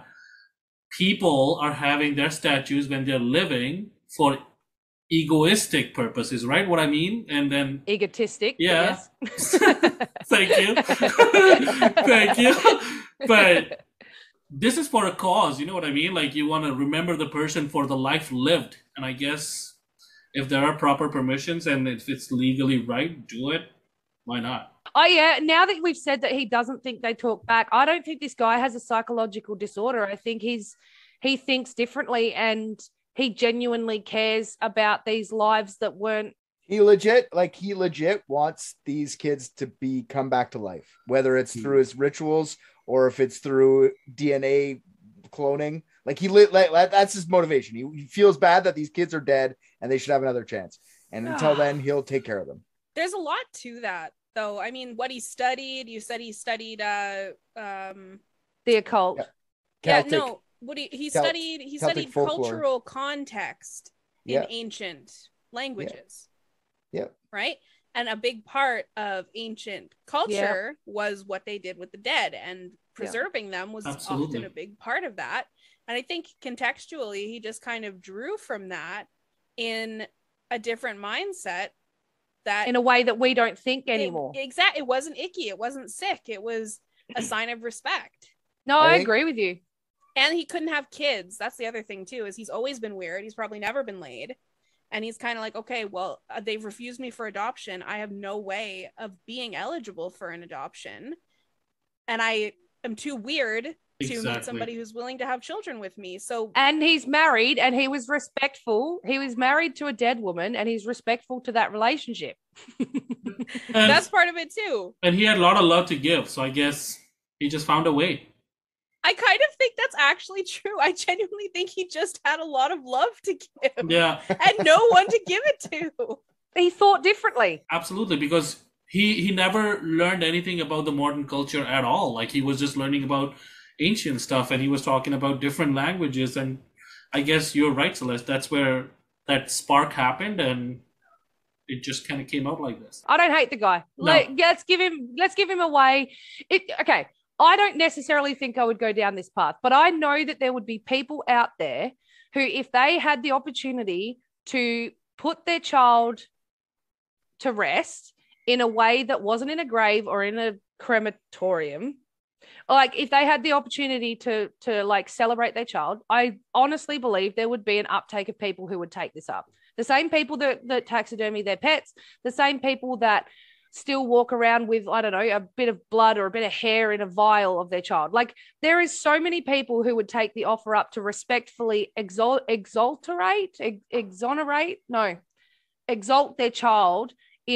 People are having their statues when they're living for egoistic purposes, right? What I mean? And then Egotistic. Yeah. Yes. thank you. Thank you. But this is for a cause, you know what I mean? Like, you want to remember the person for the life lived. And I guess if there are proper permissions and if it's legally right, do it. Why not? Oh yeah. Now that we've said that he doesn't think they talk back, I don't think this guy has a psychological disorder. I think he thinks differently, and he genuinely cares about these lives that weren't. He legit wants these kids to come back to life, whether it's through his rituals or if it's through DNA cloning. Like that's his motivation. He feels bad that these kids are dead and they should have another chance. And until then, he'll take care of them. There's a lot to that, though. I mean, what he studied. You said he studied The occult. yeah, Celtic, no. What he studied Celtic folklore. cultural context in Yeah. ancient languages. Yeah. Right? And a big part of ancient culture was what they did with the dead, and preserving them was Absolutely. often a big part of that. And I think contextually, he just kind of drew from that in a different mindset, that In a way that we don't think anymore. Exactly. It wasn't icky. It wasn't sick. It was a sign of respect. No, I I think- agree with you. And he couldn't have kids. That's the other thing too, is he's always been weird. He's probably never been laid. And he's kind of like, okay, well, they've refused me for adoption. I have no way of being eligible for an adoption. And I am too weird to meet Exactly. somebody who's willing to have children with me. So And he's married, and he was respectful. He was married to a dead woman, and he's respectful to that relationship. And, that's part of it too. and he had a lot of love to give, so I guess he just found a way. I kind of think that's actually true. I genuinely think he just had a lot of love to give Yeah, and no one to give it to. He thought differently. absolutely, because he never learned anything about the modern culture at all. Like, he was just learning about ancient stuff, and he was talking about different languages. And I guess you're right, Celeste. That's where that spark happened, and it just kind of came out like this. I don't hate the guy. No. Let's give him away. Okay. I don't necessarily think I would go down this path, but I know that there would be people out there who, if they had the opportunity to put their child to rest in a way that wasn't in a grave or in a crematorium, like if they had the opportunity to like celebrate their child, I honestly believe there would be an uptake of people who would take this up. The same people that taxidermy their pets, the same people that still walk around with, I don't know, a bit of blood or a bit of hair in a vial of their child. Like, there is so many people who would take the offer up to respectfully exalt their child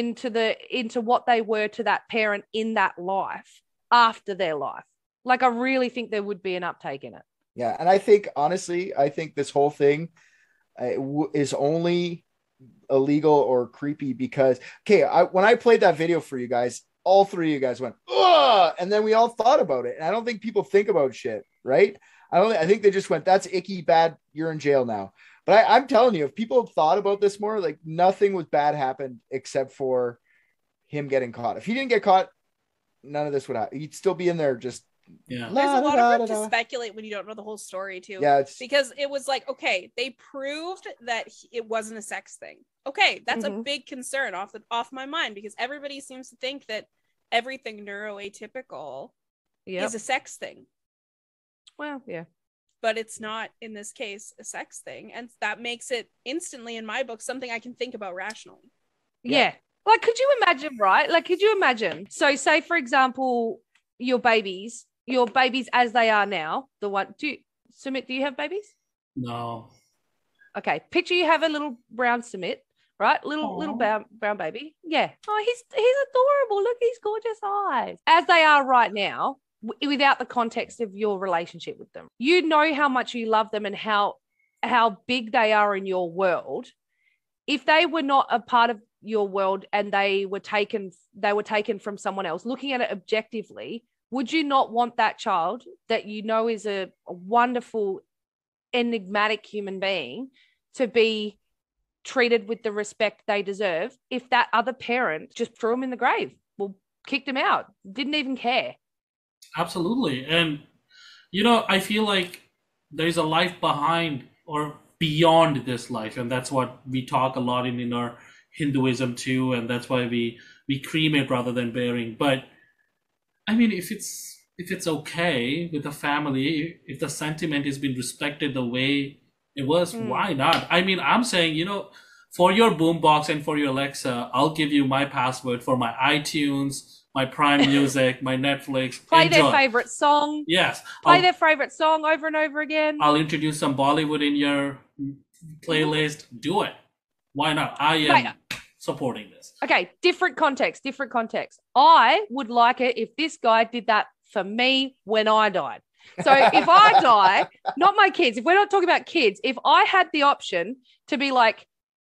into what they were to that parent in that life after their life. Like, I really think there would be an uptake in it. Yeah. And I think, honestly, this whole thing is only illegal or creepy because, okay, when I played that video for you guys, all three of you guys went, ugh, and then we all thought about it. And I don't think people think about shit, right? I think they just went, that's icky, bad, you're in jail now. But I'm telling you, if people have thought about this more, like, nothing was bad happened except for him getting caught. If he didn't get caught, none of this would happen. He'd still be in there just Yeah. There's a lot of room to speculate when you don't know the whole story too. Yeah, because it was like, okay, they proved that it wasn't a sex thing. Okay, that's a big concern off my mind, because everybody seems to think that everything neuroatypical is a sex thing. Well, yeah. But it's not, in this case, a sex thing. And that makes it instantly, in my book, something I can think about rationally. Yeah. Like, could you imagine, right? Like, could you imagine? So, say, for example, your babies as they are now, Sumit, do you have babies? No. Okay. Picture you have a little brown Sumit, right? Little brown baby. Yeah. Oh, he's adorable. Look, he's gorgeous eyes. As they are right now, without the context of your relationship with them. You know how much you love them and how big they are in your world. If they were not a part of your world and they were taken from someone else, looking at it objectively, would you not want that child that you know is a wonderful, enigmatic human being to be treated with the respect they deserve if that other parent just threw him in the grave, well, kicked him out, didn't even care? Absolutely. And, I feel like there's a life behind or beyond this life. And that's what we talk a lot in our Hinduism too. And that's why we cremate rather than burying. But I mean, if it's okay with the family, if the sentiment has been respected the way it was, why not? I mean, I'm saying, for your boombox and for your Alexa, I'll give you my password for my iTunes, my Prime Music, my Netflix. Play Enjoy. their favorite song. Yes. Play their favorite song over and over again. I'll introduce some Bollywood in your playlist. Do it. Why not? I am supporting this. Okay, different context. I would like it if this guy did that for me when I died. So if I die, not my kids, if we're not talking about kids, if I had the option to be like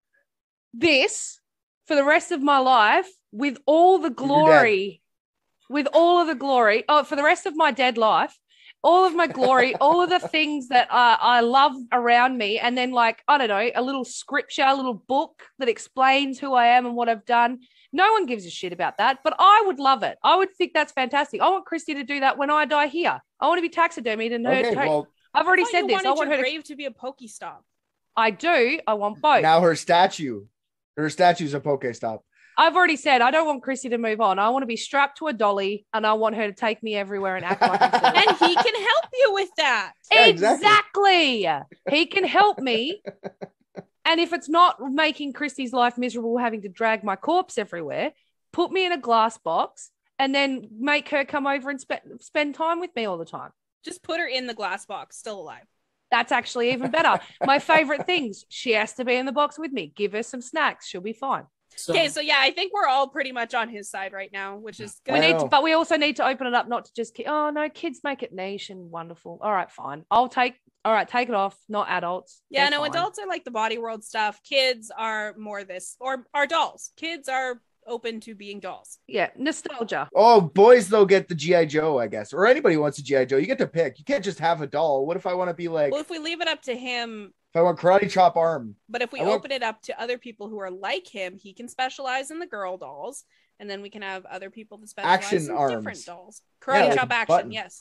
this for the rest of my life with all the glory, for the rest of my dead life, all of my glory, all of the things that I love around me, and then like, I don't know, a little scripture, a little book that explains who I am and what I've done. No one gives a shit about that, but I would love it. I would think that's fantastic. I want Christy to do that when I die here. I want to be taxidermied and her. I've already said this. I want her grave to be a Pokestop. I do. I want both. Now her statue's a Pokestop. I've already said I don't want Chrissy to move on. I want to be strapped to a dolly and I want her to take me everywhere and act like I'm silly. And he can help you with that. Yeah, exactly. He can help me. And if it's not making Christy's life miserable having to drag my corpse everywhere, put me in a glass box and then make her come over and spend time with me all the time. Just put her in the glass box, still alive. That's actually even better. My favorite things. She has to be in the box with me. Give her some snacks. She'll be fine. Okay, so yeah, I think we're all pretty much on his side right now, which is good. But we also need to open it up, not to just kids make it niche and wonderful. All right, fine. Take it off. Not adults. Yeah, no, adults are like the body world stuff. Kids are more this, or are dolls. Kids are open to being dolls. Yeah, nostalgia. Oh, boys though get the G.I. Joe, I guess, or anybody wants a G.I. Joe. You get to pick. You can't just have a doll. What if I want to be like? Well, if we leave it up to him. If I want karate chop arm. But if we open it up to other people who are like him, he can specialize in the girl dolls, and then we can have other people that specialize in different dolls. Karate chop action, yes.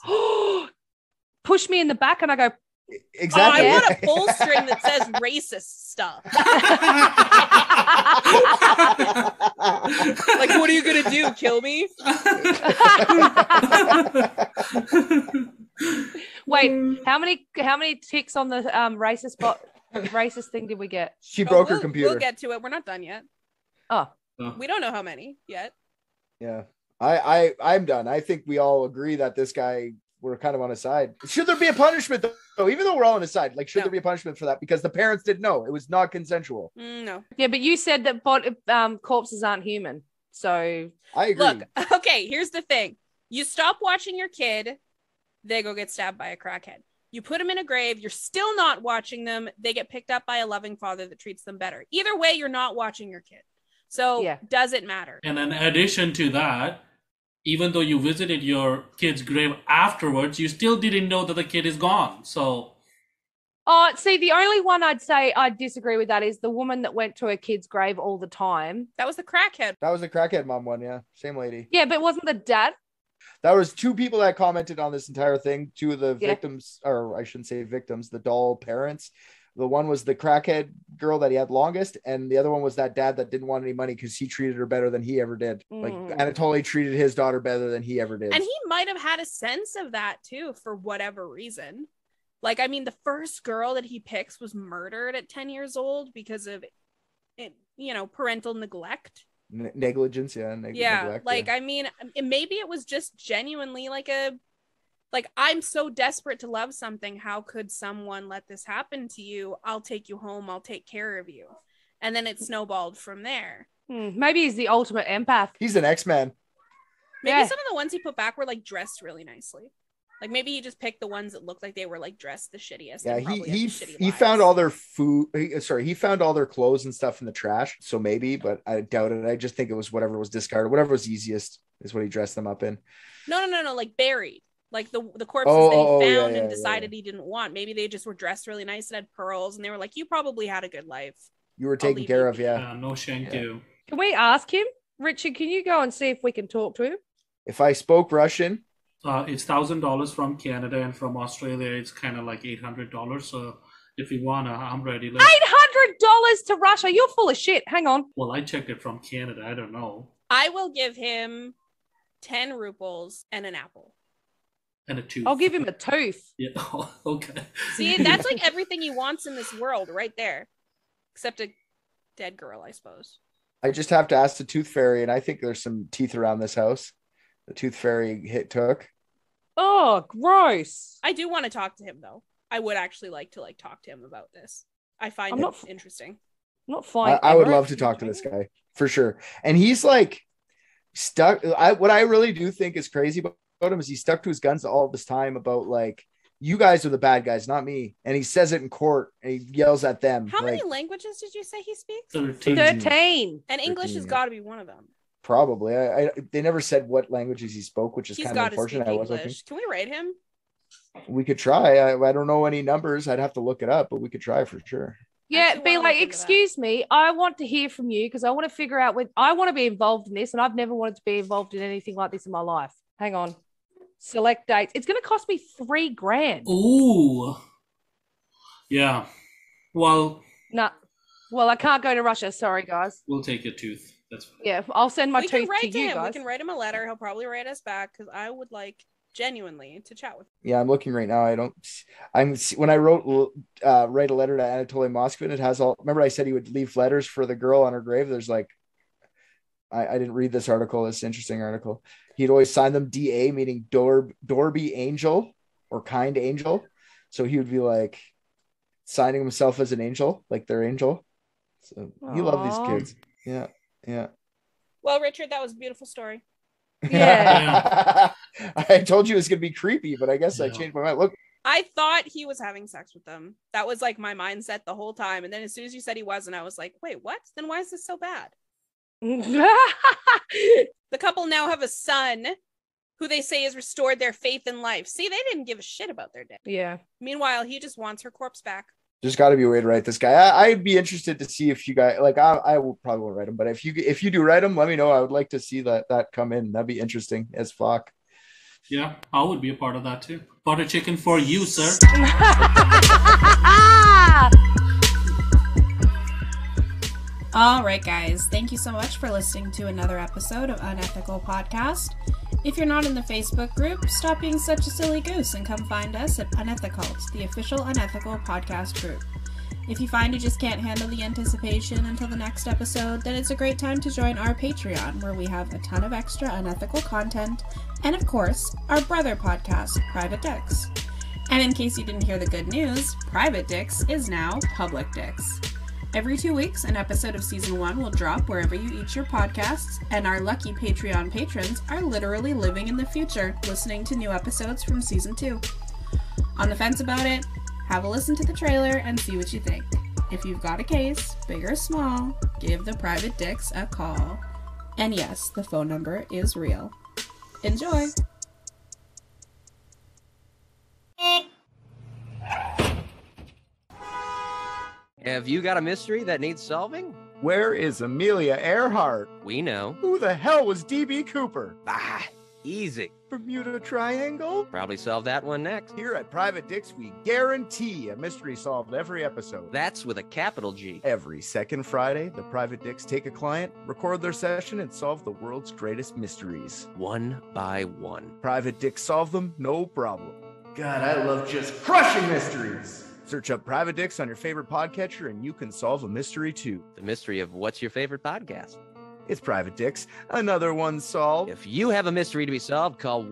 Push me in the back and I go. Exactly. Oh, I want a pull string that says racist stuff. Like, what are you gonna do? Kill me? Wait, how many ticks on the racist thing did we get? She broke her computer. We'll get to it. We're not done yet. Oh. We don't know how many yet. Yeah. I'm done. I think we all agree that this guy, we're kind of on his side. Should there be a punishment though? Even though we're all on his side, like, should there be a punishment for that? Because the parents didn't know. It was not consensual. No. Yeah, but you said that corpses aren't human. So I agree. Look, okay, here's the thing. You stop watching your kid, they go get stabbed by a crackhead. You put them in a grave, you're still not watching them, they get picked up by a loving father that treats them better. Either way, you're not watching your kid. So does it matter? And in addition to that, even though you visited your kid's grave afterwards, you still didn't know that the kid is gone. So see, the only one I'd say I disagree with that is the woman that went to her kid's grave all the time. That was the crackhead. That was the crackhead mom one, yeah. Same lady. Yeah, but wasn't the dad? That was two people that commented on this entire thing. Two of the victims, or I shouldn't say victims, the doll parents. The one was the crackhead girl that he had longest, and the other one was that dad that didn't want any money because he treated her better than he ever did. Like Anatoly treated his daughter better than he ever did. And he might have had a sense of that too, for whatever reason. Like, I mean, the first girl that he picks was murdered at 10 years old because of, parental neglect. Negligence, yeah. Neglect, like, I mean, maybe it was just genuinely like I'm so desperate to love something. How could someone let this happen to you? I'll take you home. I'll take care of you. And then it snowballed from there. Maybe he's the ultimate empath. He's an X-Man. Maybe some of the ones he put back were like dressed really nicely. Like maybe he just picked the ones that looked like they were like dressed the shittiest. Yeah, he found all their food. He found all their clothes and stuff in the trash. So maybe, but I doubt it. I just think it was whatever was discarded. Whatever was easiest is what he dressed them up in. No. Like buried. Like the corpses that he found and decided he didn't want. Maybe they just were dressed really nice and had pearls, and they were like, "You probably had a good life. You were taken care of, no thank you." Can we ask him, Richard? Can you go and see if we can talk to him? If I spoke Russian, it's $1,000 from Canada, and from Australia, it's kind of like $800. So if you wanna, I'm ready. $800 to Russia? You're full of shit. Hang on. Well, I checked it from Canada. I don't know. I will give him 10 rubles and an apple. And a tooth. I'll give him a tooth. Yeah. Okay. See, that's like everything he wants in this world right there. Except a dead girl, I suppose. I just have to ask the tooth fairy, and I think there's some teeth around this house. the tooth fairy took. Oh, gross. I do want to talk to him though. I would actually like to talk to him about this. I find it interesting. I'm not fine. I would love to talk to this guy for sure. And he's like stuck. What I really do think is crazy about him is he stuck to his guns all this time about like, you guys are the bad guys, not me. And he says it in court and he yells at them. How many languages did you say he speaks? 13. And English has got to be one of them. Probably. They never said what languages he spoke, which is kind of unfortunate. I was looking. Can we rate him? We could try. I don't know any numbers. I'd have to look it up, but we could try for sure. Yeah, be like, excuse me, I want to hear from you because I want to figure out when I want to be involved in this, and I've never wanted to be involved in anything like this in my life. Hang on. Select dates. It's going to cost me $3,000. Ooh. Yeah. Well. No. Well, I can't go to Russia. Sorry, guys. We'll take your tooth. That's fine. Yeah, I'll send my tooth to you him. guys. We can write him a letter. He'll probably write us back because I would like genuinely to chat with him. Yeah, I'm looking right now. When I wrote write a letter to Anatoly Moskvin, it has all. Remember, I said he would leave letters for the girl on her grave. There's like, I didn't read this article. It's an interesting article. He'd always sign them DA, meaning Dorby Angel or kind angel. So he would be like signing himself as an angel, like their angel. So you love these kids. Yeah. Yeah. Well, Richard, that was a beautiful story. Yeah. I told you it was going to be creepy, but I guess I changed my mind. Look. I thought he was having sex with them. That was like my mindset the whole time. And then as soon as you said he wasn't, I was like, wait, what? Then why is this so bad? The couple now have a son who they say has restored their faith in life. See, they didn't give a shit about their dad. Yeah. Meanwhile, he just wants her corpse back. There's got to be a way to write this guy. I'd be interested to see if you guys like. I will probably won't write him, but if you do write him, let me know. I would like to see that come in. That'd be interesting as fuck. Yeah, I would be a part of that too. Butter chicken for you, sir. All right, guys. Thank you so much for listening to another episode of Unethical Podcast. If you're not in the Facebook group, stop being such a silly goose and come find us at UNETHICULT, the official Unethical podcast group. If you find you just can't handle the anticipation until the next episode, then it's a great time to join our Patreon, where we have a ton of extra unethical content, and of course, our brother podcast, Private Dicks. And in case you didn't hear the good news, Private Dicks is now Public Dicks. Every 2 weeks, an episode of Season 1 will drop wherever you eat your podcasts, and our lucky Patreon patrons are literally living in the future, listening to new episodes from Season 2. On the fence about it? Have a listen to the trailer and see what you think. If you've got a case, big or small, give the Private Dicks a call. And yes, the phone number is real. Enjoy! Have you got a mystery that needs solving? Where is Amelia Earhart? We know. Who the hell was DB Cooper? Ah, easy. Bermuda Triangle? Probably solve that one next. Here at Private Dicks, we guarantee a mystery solved every episode. That's with a capital G. Every second Friday, the Private Dicks take a client, record their session, and solve the world's greatest mysteries. One by one. Private Dicks solve them, no problem. God, I love just crushing mysteries. Search up Private Dicks on your favorite podcatcher, and you can solve a mystery too. The mystery of what's your favorite podcast? It's Private Dicks. Another one solved. If you have a mystery to be solved, call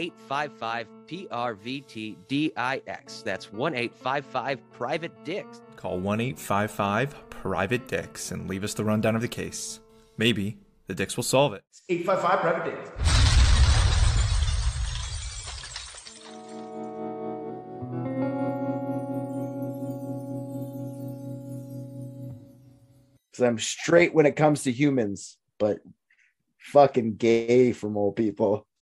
1-855-PRVT-DIX. That's 1-855-PRIVATE-DICKS. Call 1-855-PRIVATE-DICKS and leave us the rundown of the case. Maybe the Dicks will solve it. 855 Private Dicks. Because I'm straight when it comes to humans, but fucking gay from old people.